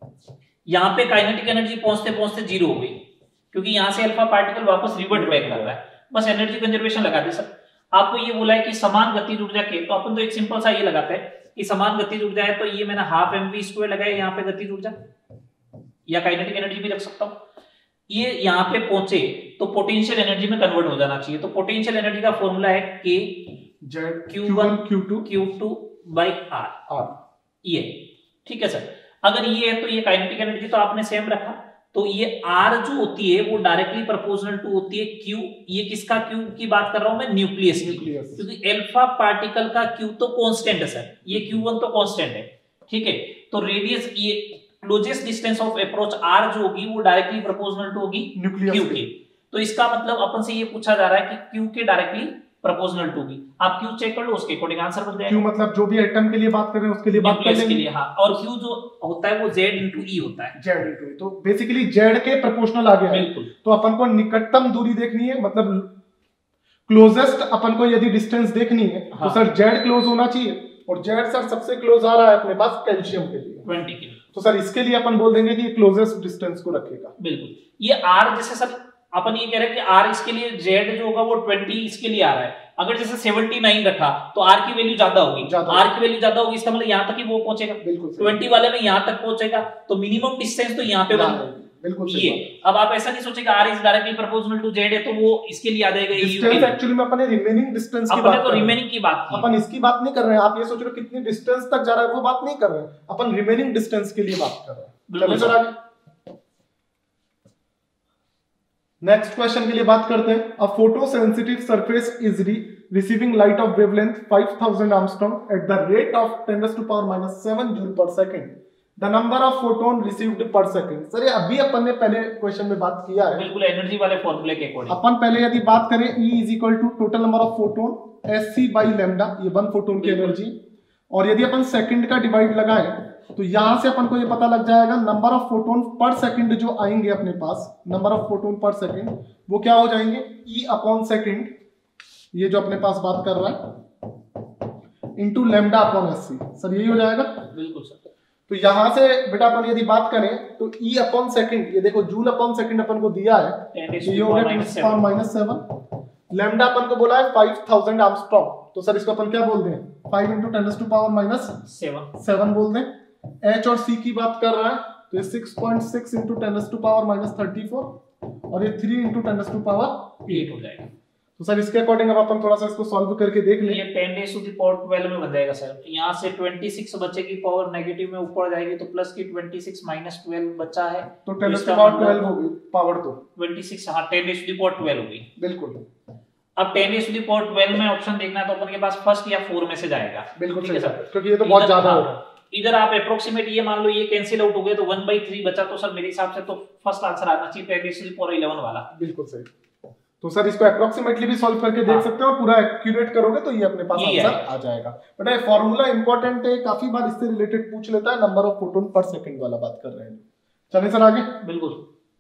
यहाँ पे काइनेटिक एनर्जी पहुंचते पहुंचते जीरो हो गई, क्योंकि यहाँ से अल्फा पार्टिकल वापस रिवर्ट बैक कर रहा है। बस एनर्जी कंजर्वेशन लगा दे सर। आपको ये बोला है कि समान गतिज ऊर्जा के, तो अपन तो एक सिंपल सा ये लगाते हैं कि समान गतिज ऊर्जा है, तो ये मैंने हाफ एम वी स्क्वायर लगाया यहाँ पे गतिज ऊर्जा, या काइनेटिक एनर्जी भी रख सकता हूं। ये यहाँ पे पहुंचे तो पोटेंशियल एनर्जी में कन्वर्ट हो जाना चाहिए। तो पोटेंशियल एनर्जी का फॉर्मूला है K Z Q one Q two Q two by R R ये, ठीक है सर। अगर ये है तो ये काइनेटिक एनर्जी तो आपने सेम रखा, तो ये आर जो होती है वो डायरेक्टली प्रोपोर्शनल टू होती है क्यू। ये किसका क्यू की बात कर रहा हूं मैं, न्यूक्लियस की, क्योंकि अल्फा पार्टिकल का क्यू तो कांस्टेंट है सर, ये क्यू वन तो कांस्टेंट है, ठीक है। तो रेडियस ये closest distance of approach R जो होगी वो डायरेक्टली प्रोपोर्शनल टू होगी क्यू की। तो इसका मतलब अपन से ये पूछा जा रहा है कि क्यू के डायरेक्टली प्रोपोर्शनल टू होगी। आप क्यू चेक कर लो, उसके अकॉर्डिंग आंसर बन जाएगा। क्यू मतलब जो भी एटम के लिए बात कर रहे हैं उसके लिए बात कर लेंगे, के लिए हाँ। और क्यू जो होता है वो जेड इनटू ई होता है, जेड इनटू ई, तो बेसिकली जेड के प्रोपोर्शनल आ गया है। बिल्कुल। तो अपन को निकटतम दूरी देखनी है, मतलब क्लोजेस्ट अपन को यदि डिस्टेंस देखनी है हाँ। तो सर जेड क्लोज होना चाहिए, और जेड सर सबसे क्लोज आ रहा है अपने पास कैल्शियम के लिए ट्वेंटी के, तो सर इसके लिए अपन बोल देंगे कि ये क्लोजेस्ट डिस्टेंस को रखेगा। बिल्कुल। ये आर जैसे सर अपन ये कह रहे हैं कि आर इसके लिए जेड जो होगा वो ट्वेंटी इसके लिए आ रहा है, अगर जैसे सेवेंटी नाइन रखा तो आर की वैल्यू ज्यादा होगी, आर की वैल्यू ज्यादा होगी, इसका मतलब यहाँ तक ही वो पहुंचेगा, ट्वेंटी वाले में यहाँ तक पहुंचेगा, तो मिनिमम डिस्टेंस तो यहाँ पे बन बिल्कुल ये। अब आप ऐसा नहीं सोचेगा R is directly proportional to Z है तो वो इसके लिए आ जाएगा। डिस्टेंस एक्चुअली में अपने रिमेनिंग डिस्टेंस की बात तो रिमेनिंग की बात की, अपन इसकी बात नहीं कर रहे हैं। आप ये सोच रहे हो कितनी डिस्टेंस तक जा रहा है वो बात नहीं कर रहे हैं, अपन रिमेनिंग डिस्टेंस के लिए बात कर रहे हैं। चलिए सर आगे नेक्स्ट क्वेश्चन के लिए बात करते हैं। A photo sensitive surface is receiving light of wavelength five thousand angstrom at the rate of ten to power minus seven joule per second the number of photon received per second. Sir ये अभी अपन ने पहले question में बात किया है, बिल्कुल energy वाले फॉर्मूले के अकॉर्डिंग। अपन पहले यदि बात करें E is equal to total number of photon S C by lambda, ये वन फोटोन की एनर्जी, और यदि अपन सेकंड का डिवाइड लगाएं तो यहां से अपन को ये पता लग जाएगा number of photon per second जो आएंगे अपने पास, number of photon per second वो क्या हो जाएंगे E अपॉन सेकंड, ये जो अपने पास बात कर रहा है, into lambda upon S C. Sir यही हो जाएगा। बिल्कुल सर। तो यहां से बेटा अपन यदि बात करें तो E अपॉन सेकंड, ये देखो जूल अपॉन सेकंड अपन को दिया है, तो ये हो गया ten to power minus seven. Lambda अपन को बोला है फाइव थाउजेंड आर्मस्ट्रॉन्ग, तो सर इसको अपन क्या बोल दें, five into ten to power minus seven seven बोल दें। H और C की बात कर रहा है तो ये six point six into ten to power minus thirty four और ये three into ten to power eight हो जाएगा। तो सर इसके अकॉर्डिंग अब अपन थोड़ा सा इसको सॉल्व करके देख लें। ये ten raise to the power twelve में बन जाएगा सर। यहाँ से छब्बीस बचेगी, पावर नेगेटिव में ऊपर जाएगी तो प्लस की छब्बीस माइनस ट्वेल्व बचा है, तो टेन टू पावर ट्वेल्व होगी पावर, तो छब्बीस, हाँ ten raise to the power twelve होगी। बिल्कुल। अब ten raise to the power twelve में ऑप्शन देखना है तो अपन के पास फर्स्ट या फोर में से जाएगा। बिल्कुल सही सर, क्योंकि ये तो बहुत ज्यादा होगा। इधर आप अप्रोक्सीमेट ये मान लो ये कैंसिल आउट हो गए तो वन बाई थ्री बचा, तो सर मेरे हिसाब से तो फर्स्ट आंसर आना चाहिए ten raise to the power eleven वाला। बिल्कुल सही। तो सर इसको अप्रोक्सीमेटली भी सॉल्व करके देख सकते हो, पूरा एक्यूरेट करोगे तो ये अपने पास आंसर आ जाएगा। बट ये फार्मूला इंपॉर्टेंट है, काफी बार इससे रिलेटेड पूछ लेता है, number of photon per second वाला बात कर रहे हैं। चलिए सर आगे। बिल्कुल।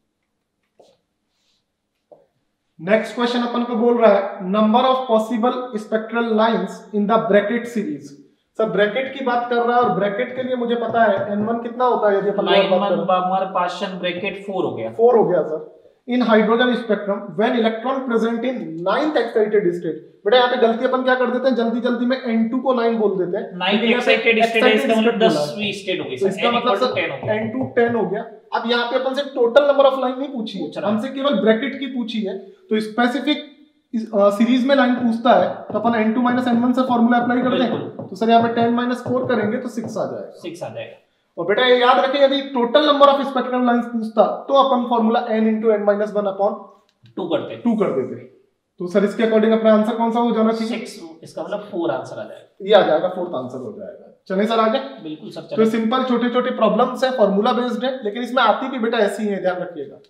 नेक्स्ट क्वेश्चन अपन को बोल रहा है number of possible spectral lines in the Brackett series. Sir Brackett की बात कर रहा है और ब्रैकेट के लिए मुझे पता है एन वन कितना होता है, यदि अपन लाइन वन बार पार्शियल ब्रैकेट फोर हो गया। फोर हो गया sir. In hydrogen spectrum when electron present in ninth excited state. बेटा यहाँ पे गलती अपन क्या कर देते हैं, जल्दी जल्दी में एन टू को नाइन बोल देते हैं। नाइन्थ एक्साइटेड स्टेट है, इसका मतलब दसवीं स्टेट हो गई सर, इसका मतलब सर एन टू टेन हो गया। अब यहाँ पे अपन से टोटल नंबर ऑफ लाइन नहीं पूछी है, हमसे केवल ब्रैकेट की पूछी है, तो स्पेसिफिक सीरीज में लाइन पूछता है तो अपन n two minus n one से फार्मूला अप्लाई कर दें, तो सर यहाँ पे टेन माइनस फोर करेंगे तो सिक्स आ जाएगा। सिक्स आ जाएगा। और बेटा ये याद रखें यदि total number of spectral lines पूछता तो अपन formula n into n minus one upon two करते टू कर देते। तो सर इसके अकॉर्डिंग अपना आंसर कौन सा हो जाना चाहिए, सिक्स, इसका मतलब फोर आंसर आ जाएगा। ये आ जाएगा, फोर्थ आंसर हो जाएगा। चलिए सर आगे। बिल्कुल सर। तो सिंपल छोटे छोटे प्रॉब्लम्स है, फार्मूला बेस्ड है, लेकिन इसमें आती भी बेटा ऐसी है, ध्यान रखिएगा।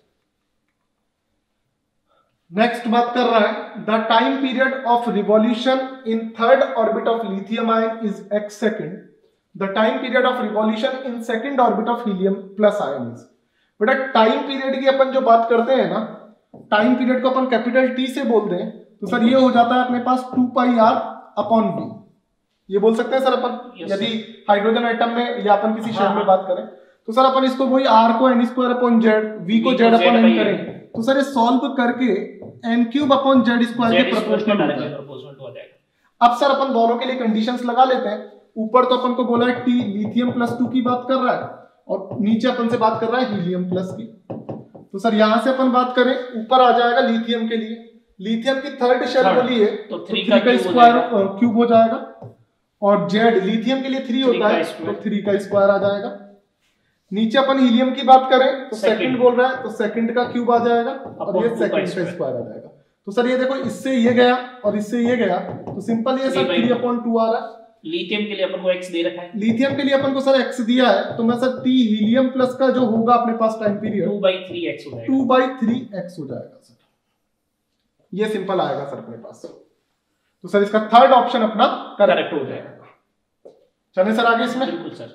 नेक्स्ट बात कर रहा है the time period of revolution in third orbit of lithium ion is x second, the time period of revolution in second orbit of helium plus ion is. बेटा टाइम पीरियड की अपन जो बात करते हैं ना, टाइम पीरियड को अपन capital T से बोल दें तो सर ये हो जाता है अपने पास two pi r upon b, ये बोल सकते हैं सर अपन। yes, यदि हाइड्रोजन एटम में या अपन किसी शेल में बात करें तो सर अपन इसको वही आर को n square upon z, v को जेड अपॉन एन करें तो सर ये सॉल्व करके n cube upon z square के प्रोपोर्शनल हो जाएगा। अब सर अपन दोनों के लिए कंडीशंस लगा लेते हैं। ऊपर तो अपन को बोला है टी लिथियम प्लस टू की बात कर रहा है और नीचे अपन से बात कर रहा है हीलियम प्लस की। तो सर यहां से अपन बात करें, ऊपर आ जाएगा लिथियम के लिए, लिथियम की थर्ड शेल बोली है तो थ्री का स्क्वायर क्यूब हो जाएगा, और जेड लिथियम के लिए थ्री होता है तो थ्री का स्क्वायर आ जाएगा। नीचे अपन हीलियम की बात करें तो सेकंड बोल रहा है तो सेकंड का क्यूब आ जाएगा और ये सेकंड का स्क्वायर आ जाएगा। तो सर ये देखो इससे ये गया और इससे ये गया तो सिंपल ये सर थ्री अपॉन टू आ रहा है। लिथियम के लिए अपन को x दे रखा है, लिथियम के लिए अपन को सर x दिया है तो मैं सर t हीलियम प्लस का जो होगा अपने पास time period two by three x हो जाएगा, टू बाई थ्री एक्स हो जाएगा सर। ये सिंपल आएगा सर अपने पास। तो सर इसका थर्ड ऑप्शन अपना करेक्ट हो जाएगा। चलिए सर आगे इसमें। बिल्कुल सर।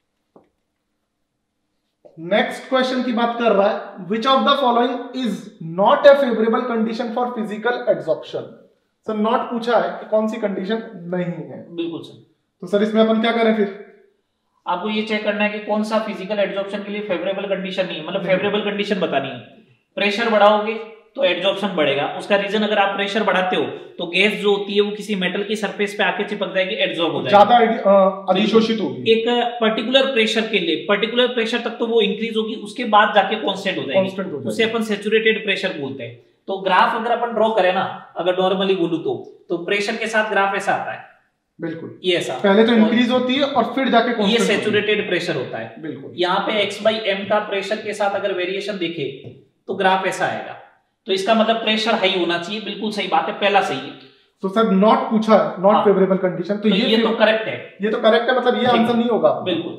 नेक्स्ट क्वेश्चन की बात कर रहा है which of the following is not a favourable condition for physical absorption. Sir not पूछा है कि कौन सी कंडीशन नहीं है। बिल्कुल सर। तो सर इसमें अपन क्या करें फिर, आपको ये चेक करना है कि कौन सा फिजिकल एब्जॉर्प्शन के लिए फेवरेबल कंडीशन नहीं है, मतलब फेवरेबल कंडीशन बतानी है। प्रेशर बढ़ाओगे तो एब्जॉर्प्शन बढ़ेगा, उसका रीजन अगर आप प्रेशर बढ़ाते हो तो गैस जो होती है वो किसी मेटल की सरफेस पे आके चिपक जाएगी, एब्जॉर्ब हो जाएगी, ज्यादा अधिशोषित होगी। एक पर्टिकुलर प्रेशर के लिए पर्टिकुलर प्रेशर तक तो वो इंक्रीज होगी, उसके बाद जाके कांस्टेंट हो जाएगी, उसे अपन सैचुरेटेड प्रेशर बोलते हैं। तो ग्राफ अगर अपन ड्रॉ करें ना, अगर नॉर्मली बोलूं तो तो प्रेशर के साथ ग्राफ ऐसा आता है, बिल्कुल ये ऐसा पहले तो इंक्रीज होती है और फिर जाके ये सैचुरेटेड प्रेशर होता है। बिल्कुल यहाँ पे x बाई एम का प्रेशर के साथ अगर वेरिएशन देखे तो ग्राफ ऐसा आएगा, तो इसका मतलब प्रेशर हाई होना चाहिए। बिल्कुल सही बात है, पहला सही है। तो सर नॉट पूछा है, नॉट फेवरेबल कंडीशन, तो, तो ये ये तो करेक्ट है, ये तो करेक्ट है, मतलब ये आंसर नहीं होगा। बिल्कुल।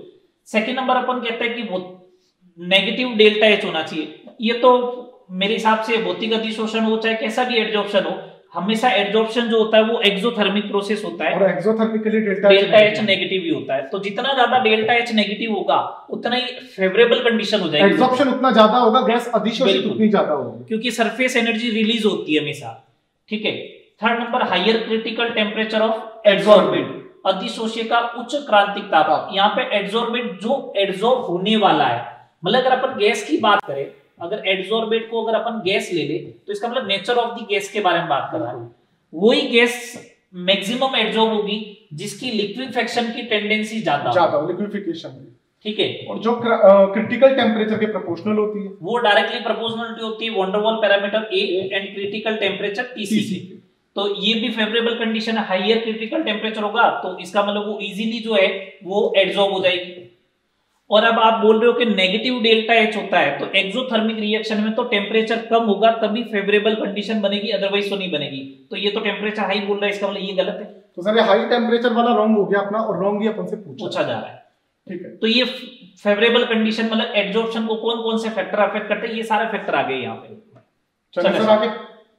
सेकेंड नंबर अपन कहते हैं कि वो नेगेटिव डेल्टा एच होना चाहिए। ये तो मेरे हिसाब से भौतिक अधिशोषण हो चाहे कैसा भी एडजॉर्प्शन हो, हमेशा एडजॉर्प्शन जो होता है वो एक्सोथर्मिक प्रोसेस होता है और exothermically delta delta h negative ही होता है। तो जितना ज्यादा डेल्टा एच नेगेटिव होगा उतना ही फेवरेबल कंडीशन हो जाएगी, एब्जॉर्प्शन उतना ज्यादा होगा, गैस अधिशोषित उतनी ज्यादा होगी, क्योंकि सरफेस एनर्जी रिलीज होती है हमेशा। ठीक है। Third number higher critical temperature of adsorbent, अधिशोष्य का उच्च क्रांतिक ताप। यहाँ पे एडसॉर्बेंट जो एडसॉर्ब होने वाला है, मतलब अगर अपन गैस की बात करें, अगर एडसॉर्बेंट को अगर अपन गैस ले ले तो इसका मतलब नेचर ऑफ द गैस के बारे में बात कर रहा है। वही गैस मैक्सिमम एडसॉर्ब होगी जिसकी लिक्विफेक्शन की टेंडेंसी ज्यादा ज्यादा लिक्विफिकेशन। ठीक है। और जो क्रिटिकल टेम्परेचर के प्रोपोर्शनल होती है वो डायरेक्टली प्रोपोर्शनलिटी होती है van der Waals parameter a and critical temperature TC. तो ये भी फेवरेबल कंडीशन है, हायर क्रिटिकल टेम्परेचर होगा तो इसका मतलब वो इजीली जो है वो एडसॉर्ब हो जाएगी। और अब आप बोल रहे हो कि नेगेटिव डेल्टा एच होता है, तो एक्सोथर्मिक रिएक्शन में तो टेम्परेचर कम होगा तभी फेवरेबल कंडीशन बनेगी, अदरवाइज तो नहीं बनेगी। तो ये तो टेम्परेचर हाई बोल रहा है, इसका मतलब ये गलत है। तो सर ये हाई टेम्परेचर वाला रॉन्ग हो गया अपना, और रॉन्ग ही अपन से पूछा जा रहा है। ठीक है। तो ये फेवरेबल कंडीशन मतलब एडसॉर्प्शन को कौन कौन से फैक्टर अफेक्ट करते हैं, ये सारे फैक्टर आ गए यहाँ पे। चलिए सर आगे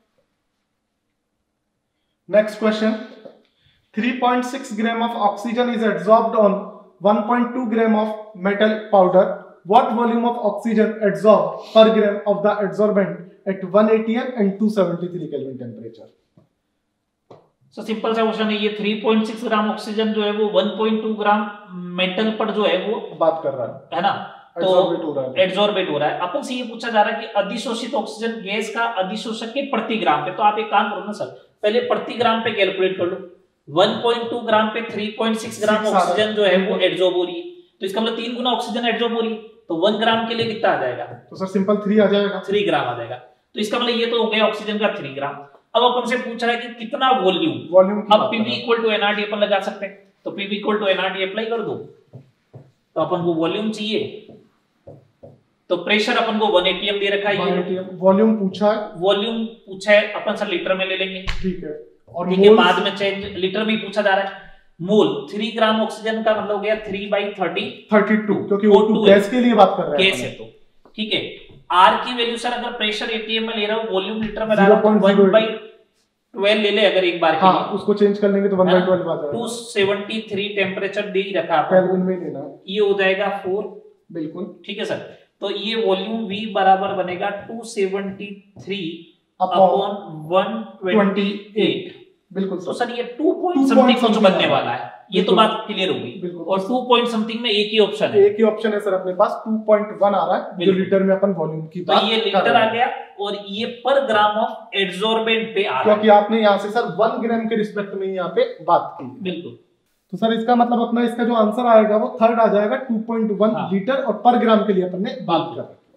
next question. Three point six gram of oxygen is absorbed on one point two gram of metal powder. What volume of oxygen adsorbed per gram of the adsorbent at one eighty and two seventy-three Kelvin temperature? So simple सा question है ये। Three point six gram oxygen जो है वो one point two gram metal पर जो है वो बात कर रहा है, है ना, तो एडसॉर्बेट हो रहा है एडसॉर्बेट हो रहा है। अपन से ये पूछा जा रहा है कि अधिशोषित ऑक्सीजन गैस का अधिशोषक के प्रति ग्राम पे। तो आप एक काम करो ना सर, पहले प्रति ग्राम पे कैलकुलेट कर लो। वन पॉइंट टू ग्राम पे three point six gram oxygen जो है वो एडसॉर्ब हो रही है, तो इसका मतलब तीन गुना ऑक्सीजन एडसॉर्ब हो रही है, तो वन ग्राम के लिए कितना आ जाएगा? तो सर सिंपल थ्री आ जाएगा, थ्री ग्राम आ जाएगा। तो इसका मतलब ये तो हो गया ऑक्सीजन का थ्री ग्राम। अब अपन से पूछ रहा है कि कितना वॉल्यूम, वॉल्यूम अब पीवी इक्वल टू एनआरटी अपन लगा सकते हैं, तो PV equal to nRT apply कर दो, तो अपन को वॉल्यूम चाहिए, तो प्रेशर अपन को वन एटी एम दे रखा है, वॉल्यूम पूछा है, वॉल्यूम पूछा है अपन सर लीटर में ले लेंगे। ठीक है। और ठीक है, बाद में चेंज लीटर में ही पूछा जा रहा है। मोल थ्री ग्राम ऑक्सीजन का मतलब हो गया three by thirty thirty two, क्योंकि वो टू गैस के लिए बात कर रहे हैं, गैस है तो ठीक है। आर की वैल्यू सर अगर प्रेशर एटीएम में ले रहा हूं, वॉल्यूम लीटर में ला रहा हूं, वन बाई ट्वेल्व ले ले अगर एक बार के हाँ, लिए, उसको चेंज कर लेंगे तो वन बाई ट्वेल्व आ जाएगा। टू सेवेंटी थ्री टेम्परेचर दे ही रखा है, केल्विन में लेना, ये हो जाएगा फोर। बिल्कुल ठीक है सर। तो ये वॉल्यूम V बराबर बनेगा two seventy three upon one twenty eight. बिल्कुल। तो सर ये टू पॉइंट समथिंग कुछ बनने वाला है, ये तो बात क्लियर होगी। और टू पॉइंट समथिंग में एक ही ऑप्शन है, एक ही ऑप्शन है सर अपने पास, टू पॉइंट वन आ रहा है जो लीटर में अपन वॉल्यूम की बात तो ये लीटर आ गया, और ये पर ग्राम ऑफ एडसॉर्बेंट पे आ रहा है, क्योंकि आपने यहाँ से सर वन ग्राम के रिस्पेक्ट में यहाँ पे बात की। बिल्कुल। तो सर इसका मतलब अपना इसका जो आंसर आएगा वो थर्ड आ जाएगा, टू पॉइंट वन लीटर और पर ग्राम के लिए अपन ने बात कर रखी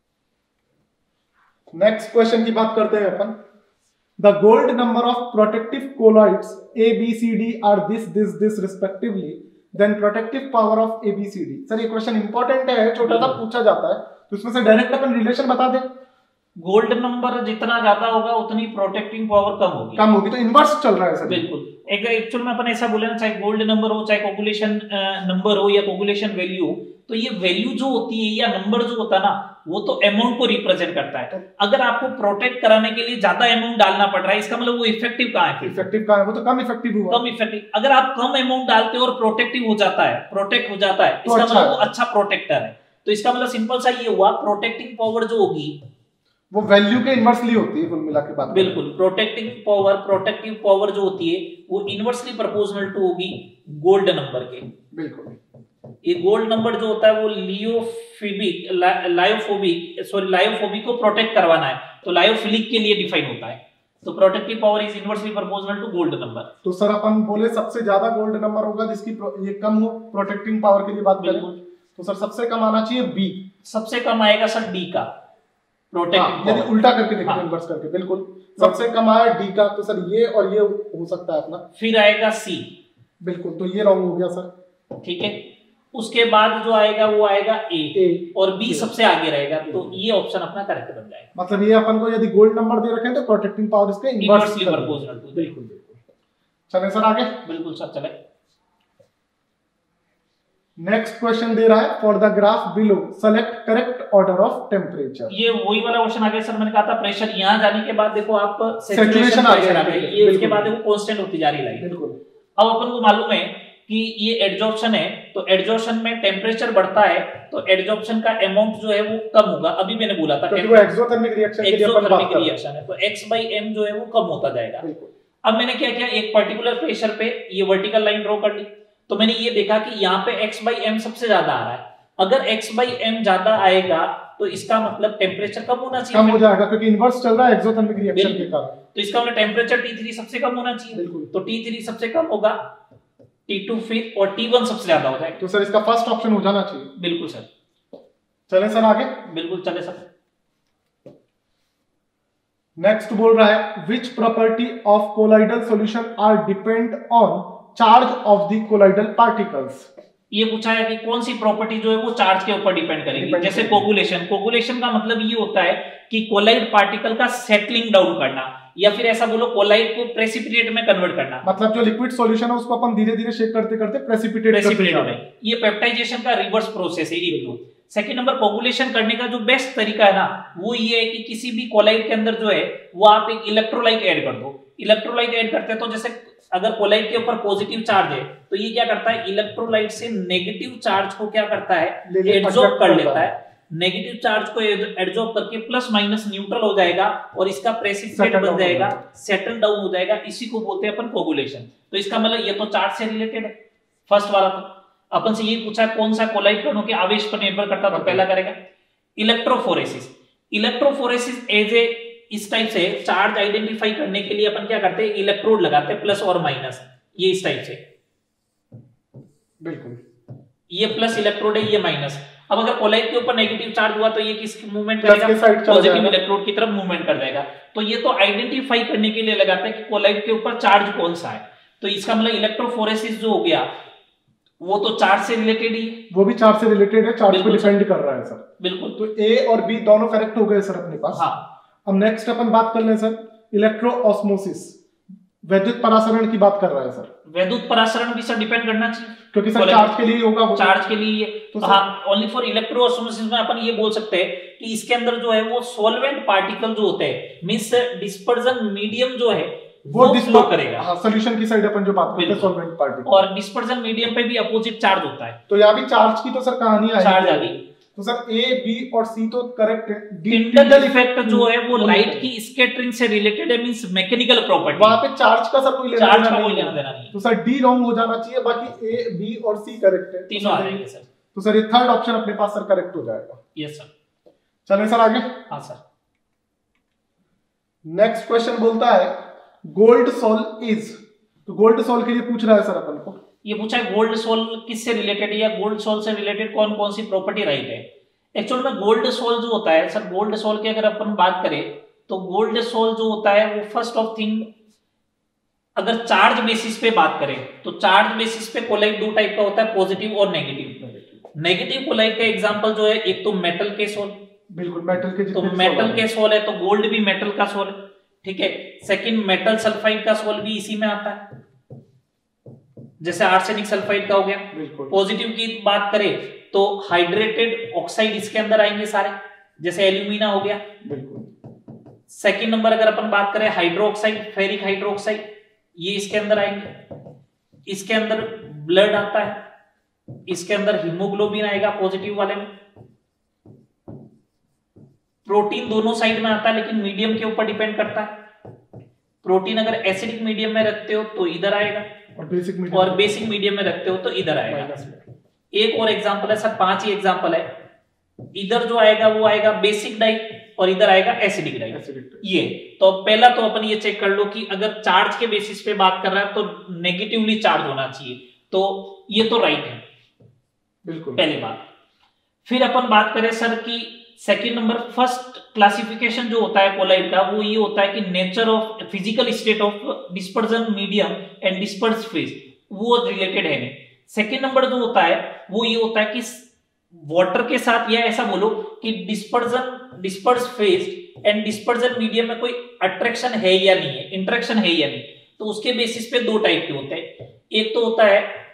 है। नेक्स्ट क्वेश्चन की बात करते हैं अपन। The gold number of protective colloids A, B, C, D are this, this, this respectively. Then protective power of A, B, C, D. Sir ये क्वेश्चन इंपॉर्टेंट है, छोटा सा पूछा जाता है, तो इसमें से डायरेक्ट अपन रिलेशन बता दें। गोल्ड नंबर जितना ज्यादा होगा उतनी प्रोटेक्टिंग पावर कम होगी, कम होगी, तो इनवर्स चल रहा है सर। बिल्कुल। एक एक्चुअल में अपन ऐसा बोले ना, चाहे गोल्ड नंबर हो, चाहे कोगुलेशन नंबर हो या कोगुलेशन वैल्यू हो, तो ये वैल्यू जो होती है या नंबर जो होता है ना, वो तो अमाउंट को रिप्रेजेंट करता है। अगर आपको प्रोटेक्ट कराने के लिए ज्यादा अमाउंट डालना पड़ रहा है, इसका मतलब वो इफेक्टिव कहाँ है? इफेक्टिव कहाँ है? वो तो कम इफेक्टिव हुआ, कम इफेक्टिव। अगर आप कम अमाउंट डालते हो और प्रोटेक्टिव हो जाता है, प्रोटेक्ट हो जाता है, तो इसका अच्छा मतलब वो अच्छा प्रोटेक्टर है। तो इसका मतलब सिंपल सा ये हुआ, प्रोटेक्टिंग पावर जो होगी वो वैल्यू के इनवर्सली होती है, कुल मिला के बात। बिल्कुल। प्रोटेक्टिंग पावर, प्रोटेक्टिव पावर जो होती है वो इनवर्सली प्रोपोर्शनल टू होगी गोल्ड नंबर के। बिल्कुल। ये गोल्ड नंबर जो होता है वो लियोफिबिक लायोफोबिक सॉरी लायोफोबिक को प्रोटेक्ट करवाना है, तो लायोफिलिक के लिए डिफाइन होता है। तो protective power is inversely proportional to gold number. तो सर अपन बोले सबसे ज्यादा गोल्ड नंबर होगा जिसकी ये कम हो, प्रोटेक्टिंग पावर के लिए बात करें तो सर सबसे कम आना चाहिए बी। सबसे कम आएगा सर डी का प्रोटेक्टिव, यदि उल्टा करके देखें, इन्वर्स करके। बिल्कुल, सबसे कम आया डी का, तो सर ये और ये हो सकता है अपना। फिर आएगा सी। बिल्कुल, तो ये रॉन्ग हो गया सर। ठीक है। उसके बाद जो आएगा वो आएगा ए, ए और बी सबसे आगे रहेगा, तो ये ऑप्शन अपना करेक्ट बन जाएगा। मतलब ये अपन को यदि गोल्ड नंबर दे रखे हैं तो प्रोटेक्टिंग पावर इसके इनवर्सली प्रोपोर्शनल टू। बिल्कुल बिल्कुल। चलें सर आगे। बिल्कुल सर चले। नेक्स्ट क्वेश्चन दे रहा है for the graph below select correct order of temperature. ये वही वाला क्वेश्चन आ गया सर, मैंने कहा था प्रेशर यहां जाने के बाद देखो आप सैचुरेशन आ गया, ये उसके बाद देखो कांस्टेंट होती जा रही है। बिल्कुल। अब अपन को मालूम है कि ये एडजॉर्प्शन है, तो एडजॉर्प्शन में टेम्परेचर बढ़ता है तो एडजॉर्प्शन का अमाउंट जो है वो कम होगा। अभी मैंने बोला था क्योंकि वो एक्सोथर्मिक रिएक्शन के लिए अपन बात कर रहे हैं, रिएक्शन है, तो x by m जो है वो कम होता जाएगा। अब मैंने क्या किया, एक पर्टिकुलर प्रेशर पे ये वर्टिकल लाइन ड्रॉ कर ली, तो मैंने ये देखा कि यहाँ पे x by m सबसे ज्यादा आ रहा है। अगर x by m ज्यादा आएगा तो इसका मतलब टेम्परेचर कम होना चाहिए, कम हो जाएगा क्योंकि इन्वर्स चल रहा है एक्सोथर्मिक रिएक्शन के कारण। तो इसका मतलब टेम्परेचर टी थ्री सबसे कम होना चाहिए, तो टी थ्री सबसे कम होगा, टी टू फिर और टी वन सबसे ज्यादा हो जाएगा। तो सर इसका फर्स्ट ऑप्शन हो जाना चाहिए। बिल्कुल सर। चले सर आगे। बिल्कुल चले सर। नेक्स्ट बोल रहा है which property of colloidal solution are depend on charge of the colloidal particles. ये पूछा है कि कौन सी प्रॉपर्टी जो है वो चार्ज के ऊपर डिपेंड करेगी। जैसे कोगुलेशन, कोगुलेशन का मतलब ये होता है कि कोलाइड पार्टिकल का सेटलिंग डाउन करना, या फिर ऐसा बोलो कोलाइड को प्रेसिपिटेट में कन्वर्ट करना। मतलब जो लिक्विड सॉल्यूशन है उसको अपन धीरे धीरे शेक करते करते प्रेसिपिटेट प्रेसिपिटेट में, ये पेप्टाइजेशन का रिवर्स प्रोसेस है। एक सेकंड नंबर, कोगुलेशन करने का जो बेस्ट तरीका है ना वो ये है कि किसी भी कोलाइड के अंदर जो है वो आप एक इलेक्ट्रोलाइट ऐड कर दो। इलेक्ट्रोलाइट ऐड करते हैं तो जैसे अगर कोलाइड के ऊपर पॉजिटिव चार्ज है तो ये क्या करता है, इलेक्ट्रोलाइट से नेगेटिव चार्ज को क्या करता है, एब्जॉर्ब कर लेता है। नेगेटिव चार्ज को एब्जॉर्ब करके प्लस माइनस न्यूट्रल हो जाएगा और इसका प्रेसिपिटेट बन जाएगा, सेटल डाउन हो जाएगा। इसी को बोलते हैं अपन कोगुलेशन। तो इसका मतलब ये तो चार्ज से रिलेटेड है। फर्स्ट वाला तो अपन से ये पूछा कौन सा कोलाइड कणों के आवेश पर निर्भर करता, तो पहला करेगा इलेक्ट्रोफोरेसिस। इलेक्ट्रोफोरेसिस एज ए इस टाइप से चार्ज आइडेंटिफाई करने के लिए अपन क्या करते हैं, इलेक्ट्रोड लगाते हैं प्लस और माइनस, ये इस टाइप से। बिल्कुल, ये प्लस इलेक्ट्रोड है, ये माइनस। अब अगर कोलाइड के ऊपर नेगेटिव चार्ज हुआ तो ये किस मूवमेंट करेगा, पॉजिटिव इलेक्ट्रोड की तरफ मूवमेंट कर जाएगा। तो ये तो आइडेंटिफाई करने के लिए लगाते हैं कि कोलाइड के ऊपर चार्ज कौन सा है। तो इसका मतलब इलेक्ट्रोफोरेसिस जो हो गया वो तो चार्ज से रिलेटेड ही है, वो भी चार्ज से रिलेटेड है, चार्ज पे डिपेंड कर रहा है सर। बिल्कुल। तो ए और बी दोनों करेक्ट हो गए सर अपने पास। हाँ। अब नेक्स्ट अपन बात कर लें सर इलेक्ट्रो ऑस्मोसिस, वैद्युत परासरण की बात कर रहा है सर। वैद्युत परासरण भी सर डिपेंड करना चाहिए क्योंकि सर चार्ज के लिए होगा, वो चार्ज के लिए। तो हाँ, ओनली फॉर इलेक्ट्रो ऑस्मोसिस में अपन ये बोल सकते हैं कि इसके अंदर जो है वो सॉल्वेंट पार्टिकल जो होते हैं, मींस डिस्पर्जन मीडियम जो है वो फ्लो करेगा। हाँ, सॉल्यूशन की साइड अपन जो बात करते हैं सॉल्वेंट पार्टिकल, और डिस्पर्जन मीडियम पे भी अपोजिट चार्ज होता है। तो यहाँ भी चार्ज की तो सर कहानी आई, चार्ज आ गई। तो सर ए बी और सी तो करेक्ट है। टिंडल इफेक्ट जो है वो लाइट की स्कैटरिंग से रिलेटेड है, मींस मैकेनिकल प्रॉपर्टी। वहां पे चार्ज का सर कोई लेना चार्ज का कोई लेना देना नहीं। तो सर डी रॉन्ग हो जाना चाहिए, बाकी ए बी और सी करेक्ट है, तीनों आ जाएंगे सर। तो सर ये थर्ड ऑप्शन अपने पास सर करेक्ट हो जाएगा। Yes sir. चलें सर आगे। हाँ सर। नेक्स्ट क्वेश्चन बोलता है गोल्ड सोल इज, तो गोल्ड सोल के लिए पूछ रहा है सर अपन को। ये पूछा है गोल्ड सोल किससे रिलेटेड है या गोल्ड सोल से रिलेटेड कौन कौन सी प्रॉपर्टी राइट है। एक्चुअल में गोल्ड सोल जो होता है सर, गोल्ड सोल की अगर अपन बात करें तो गोल्ड सोल जो होता है वो फर्स्ट ऑफ थिंग, अगर चार्ज बेसिस पे बात करें तो चार्ज बेसिस पे कोलाइड दो टाइप का होता है, पॉजिटिव और नेगेटिव। नेगेटिव कोलाइड का एग्जांपल जो है एक तो मेटल के सोल, बिल्कुल मेटल के, तो मेटल के सोल है तो गोल्ड भी मेटल का सोल है, ठीक है। सेकंड मेटल सल्फाइड का सोल भी इसी में आता है, जैसे आर्सेनिक सल्फाइड का हो गया। पॉजिटिव की बात करें तो हाइड्रेटेड ऑक्साइड इसके अंदर आएंगे सारे, जैसे एल्यूमिना हो गया। सेकंड नंबर अगर अपन बात करें hydroxide, ferric hydroxide, ये इसके अंदर आएंगे। इसके अंदर ब्लड आता है, इसके अंदर हीमोग्लोबिन आएगा पॉजिटिव वाले में। प्रोटीन दोनों साइड में आता है लेकिन मीडियम के ऊपर डिपेंड करता है। प्रोटीन अगर एसिडिक मीडियम में रखते हो तो इधर आएगा, और बेसिक मीडियम और बेसिक मीडियम में रखते हो तो इधर आएगा। एक और एग्जांपल है सर, पांच ही एग्जांपल है। इधर जो आएगा वो आएगा बेसिक डाई और इधर आएगा एसिडिक डाई। ये तो पहला तो अपन ये चेक कर लो कि अगर चार्ज के बेसिस पे बात कर रहा है तो नेगेटिवली चार्ज होना चाहिए, तो ये तो राइट है बिल्कुल, पहली बात। फिर अपन बात करें सर की सेकंड नंबर, फर्स्ट क्लासिफिकेशन जो होता है कोलाइड का वो ये होता है कि nature of physical state of dispersion medium and disperse phase, वो रिलेटेड है नहीं। सेकंड नंबर जो होता है वो ये होता है कि वाटर के साथ, या ऐसा बोलो कि dispersion disperse phase and dispersion medium में कोई अट्रैक्शन है या नहीं है, इंटरेक्शन है या नहीं। तो उसके बेसिस पे दो टाइप के होते हैं। एक तो होता है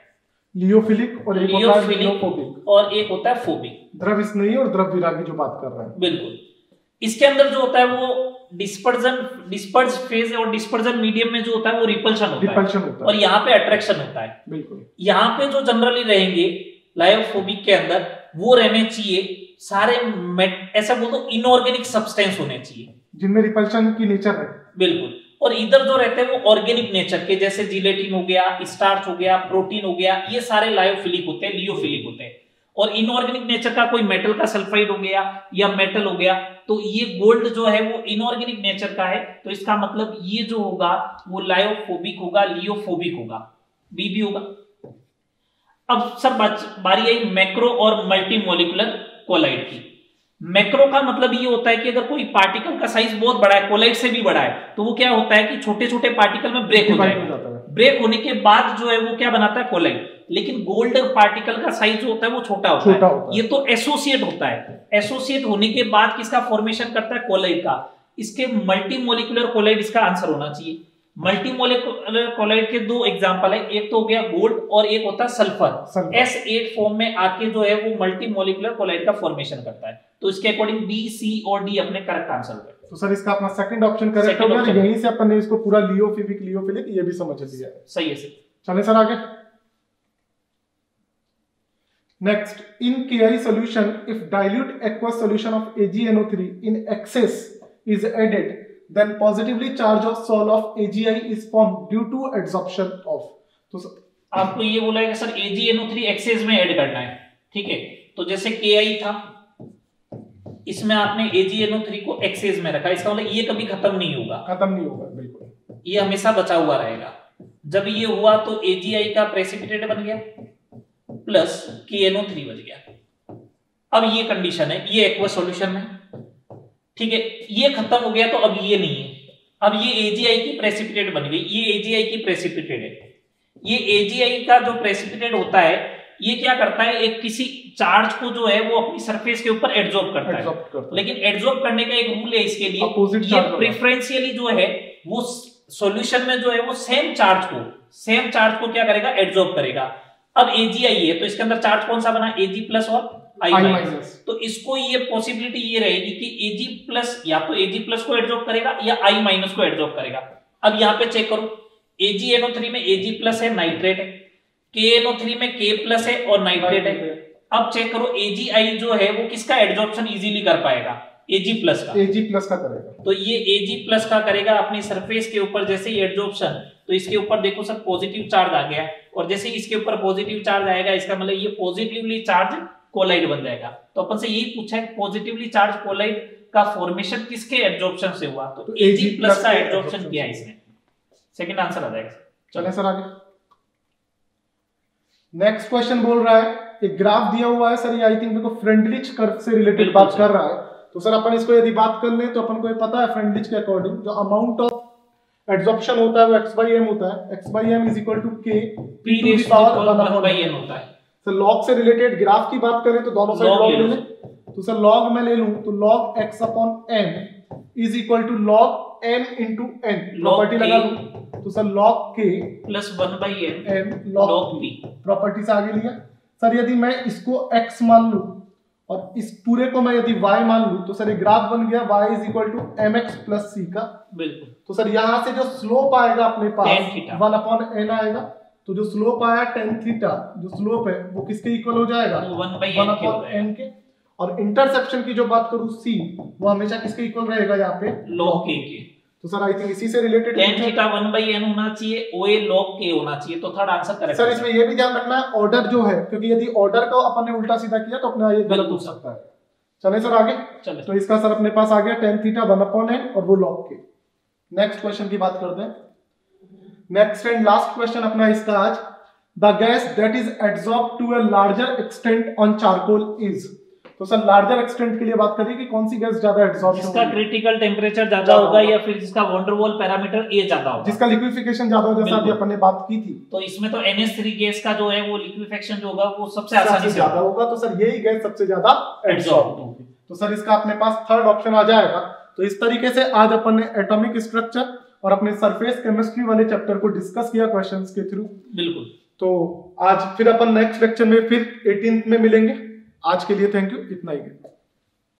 लियोफिलिक और एक होता है लियोफोबिक और एक होता है फोबिक। द्रव स्नेही और द्रव विरागी जो बात कर रहे हैं। बिल्कुल। इसके अंदर जो होता है वो डिस्पर्जन डिस्पर्ज फेज और डिस्पर्जन मीडियम में जो होता है वो रिपल्शन होता रिपल्शन है होता है और यहाँ पे अट्रैक्शन होता है। बिल्कुल। यहाँ पे जो जनरली रहेंगे लायोफोबिक के अंदर वो रहने चाहिए सारे ऐसा बोल दो इनऑर्गेनिक सब्सटेंस होने चाहिए जिनमें रिपल्शन की नेचर है। बिल्कुल। और इधर जो रहते हैं वो ऑर्गेनिक नेचर के, जैसे जिलेटिन हो गया, स्टार्च हो गया, प्रोटीन हो गया, ये सारे लायोफिलिक होते हैं, लियोफिलिक होते हैं। और इनऑर्गेनिक नेचर का कोई मेटल का सल्फाइड हो गया या मेटल हो गया, तो ये गोल्ड जो है वो इनऑर्गेनिक नेचर का है, तो इसका मतलब ये जो होगा वो लायोफोबिक होगा, लियोफोबिक होगा, बी भी होगा। अब सर बारी आई मैक्रो और मल्टी मोलिकुलर कोलाइड की। मैक्रो का मतलब ये होता है कि अगर कोई पार्टिकल का साइज बहुत बड़ा है, कोलाइड से भी बड़ा है, तो वो क्या होता है कि छोटे छोटे पार्टिकल में ब्रेक हो जाएगा। ब्रेक होने के बाद जो है वो क्या बनाता है, कोलाइड। लेकिन गोल्ड पार्टिकल का साइज जो होता है वो छोटा होता, छोटा है। होता है ये तो एसोसिएट होता है। एसोसिएट होने के बाद किसका फॉर्मेशन करता है, कोलाइड का। इसके मल्टी मोलिकुलर कोलाइड इसका आंसर होना चाहिए। मल्टी मोलिकुलर कोलाइड के दो एग्जांपल है, एक तो हो गया गोल्ड और एक होता है सल्फर। एस एट फॉर्म में आके जो है वो मल्टी मोलिकुलर कोलाइड का फॉर्मेशन करता है। तो इसके अकॉर्डिंग बी, सी और डी अपने करेक्ट आंसर हो गए। तो सर इसका अपना सेकंड ऑप्शन करेक्ट हो गया। यहीं से अपन ने इसको पूरा लियोफिलिक लियोफिलिक ये भी समझ लिया है। सही है सर। चलें सर आगे। Next, in K I solution if dilute aqueous solution of A G N O three in excess is added, then positively charge of sol of A G I is formed due to adsorption of। तो आपको ये बोला है sir A G N O three excess में add करना है, ठीक है। तो जैसे K I था, इसमें आपने A G N O three को एक्सेस में रखा, इसका मतलब ये कभी खत्म नहीं होगा, खत्म नहीं होगा, बिल्कुल ये हमेशा बचा हुआ रहेगा। जब ये हुआ तो A G I का प्रेसिपिटेट बन गया plus K N O three बच गया। अब ये कंडीशन है, ये एक्वस सॉल्यूशन है, ठीक है, ये खत्म हो गया तो अब ये नहीं है। अब ये A G I की प्रेसिपिटेट बन गई, ये A G I की प्रेसिपिटेट है। ये A G I का जो प्रेसिपिटेट होता है ये क्या करता है, एक किसी चार्ज को जो है वो अपनी सरफेस के ऊपर एड्सॉर्ब करता है, करता है। लेकिन एड्सॉर्ब करने का एक रूल है इसके लिए, ये प्रेफरेंशियली जो है वो सॉल्यूशन में जो है वो सेम चार्ज को सेम चार्ज को क्या करेगा, एड्सॉर्ब करेगा। अब A G I है तो इसके अंदर चार्ज कौन सा बना, Ag प्लस और I माइनस। तो इसको ये पॉसिबिलिटी ये रहेगी कि Ag प्लस या तो Ag प्लस को एड्सॉर्ब करेगा या I माइनस को एड्सॉर्ब करेगा। अब यहाँ पे चेक करो, A G N O three में Ag प्लस है, नाइट्रेट है, K N O three में K प्लस है और नाइट्रेट है। अब चेक करो A G I जो है वो किसका एड्सॉर्प्शन इजीली कर पाएगा, Ag प्लस का। Ag प्लस का करेगा, तो ये Ag प्लस का करेगा अपनी सरफेस के ऊपर। जैसे ही एड्सॉर्प्शन, तो इसके ऊपर देखो सर पॉजिटिव चार्ज आ गया, और जैसे इसके ऊपर पॉजिटिव चार्ज आएगा इसका मतलब ये पॉजिटिवली चार्ज कोलाइड बन जाएगा। तो अपन से यही पूछा है पॉजिटिवली चार्ज कोलाइड का फॉर्मेशन किसके एड्सॉर्प्शन से हुआ, तो Ag प्लस का एड्सॉर्प्शन किया इसने। सेकंड आंसर आ जाएगा। चलें सर आगे। नेक्स्ट क्वेश्चन बोल रहा है, एक ग्राफ दिया हुआ है सर, ये आई थिंक देखो फ्रेंडलिच कर्व से रिलेटेड बात कर रहा है। तो सर अपन इसको यदि बात कर लें तो अपन को ये पता है फ्रेंडलिच के अकॉर्डिंग जो अमाउंट ऑफ एड्सॉर्प्शन होता है वो x by m होता है। x by m is equal to k p to the power one by n होता है। सर log से रिलेटेड ग्राफ की बात करें तो दोनों साइड log ले लें। तो सर log में ले लूं तो log x upon m is equal to log m into n, property लगा लूं तो sir log k plus one by n n log p, property से आगे लिया। सर यदि मैं इसको x मान लूं और इस पूरे को मैं यदि y मान लूं तो सर ये ग्राफ बन गया y is equal to mx plus c का। बिल्कुल। तो सर यहाँ से जो स्लोप आएगा अपने पास वन अपॉन एन आएगा, तो जो स्लोप आया टेन थीटा जो स्लोप है वो किसके इक्वल हो जाएगा, वन अपॉन एन के। और इंटरसेप्शन की जो बात करूं c, वो हमेशा किसके इक्वल रहेगा यहाँ पे, log k के। तो सर आई थिंक इसी से related tan theta one by n होना चाहिए, oa log k होना चाहिए। तो थर्ड आंसर करेक्ट। सर इसमें ये भी ध्यान रखना है ऑर्डर जो है, क्योंकि यदि ऑर्डर को अपन ने उल्टा सीधा किया तो अपना ये गलत हो सकता है। चले सर आगे। चले। तो इसका सर अपने पास आ गया tan theta one upon n और वो log k। नेक्स्ट क्वेश्चन की बात करते हैं। नेक्स्ट एंड लास्ट क्वेश्चन अपना इसका आज, the gas that is adsorbed to a larger extent on charcoal is. तो सर लार्जर एक्सटेंट के लिए बात करिए कि कौन सी गैस ज्यादा एड्सॉर्ब, जिसका क्रिटिकल टेंपरेचर ज्यादा होगा या फिर जिसका वैन डर वाल पैरामीटर ए ज्यादा होगा, जिसका लिक्विफिकेशन ज्यादा होगा, जैसा अभी अपन ने बात की थी। तो इसमें तो एन एच थ्री गैस का जो है वो लिक्विफिकेशन जो होगा वो सबसे आसानी से ज्यादा होगा। तो सर यही गैस सबसे ज्यादा एड्सॉर्ब होगी। तो सर इसका अपने पास थर्ड ऑप्शन आ जाएगा। तो इस तरीके से आज अपन ने एटॉमिक स्ट्रक्चर और अपने सरफेस केमिस्ट्री वाले चैप्टर को डिस्कस किया क्वेश्चंस के थ्रू। बिल्कुल। तो आज फिर अपन नेक्स्ट लेक्चर में फिर एटीन्थ में मिलेंगे। आज के लिए थैंक यू, इतना ही है।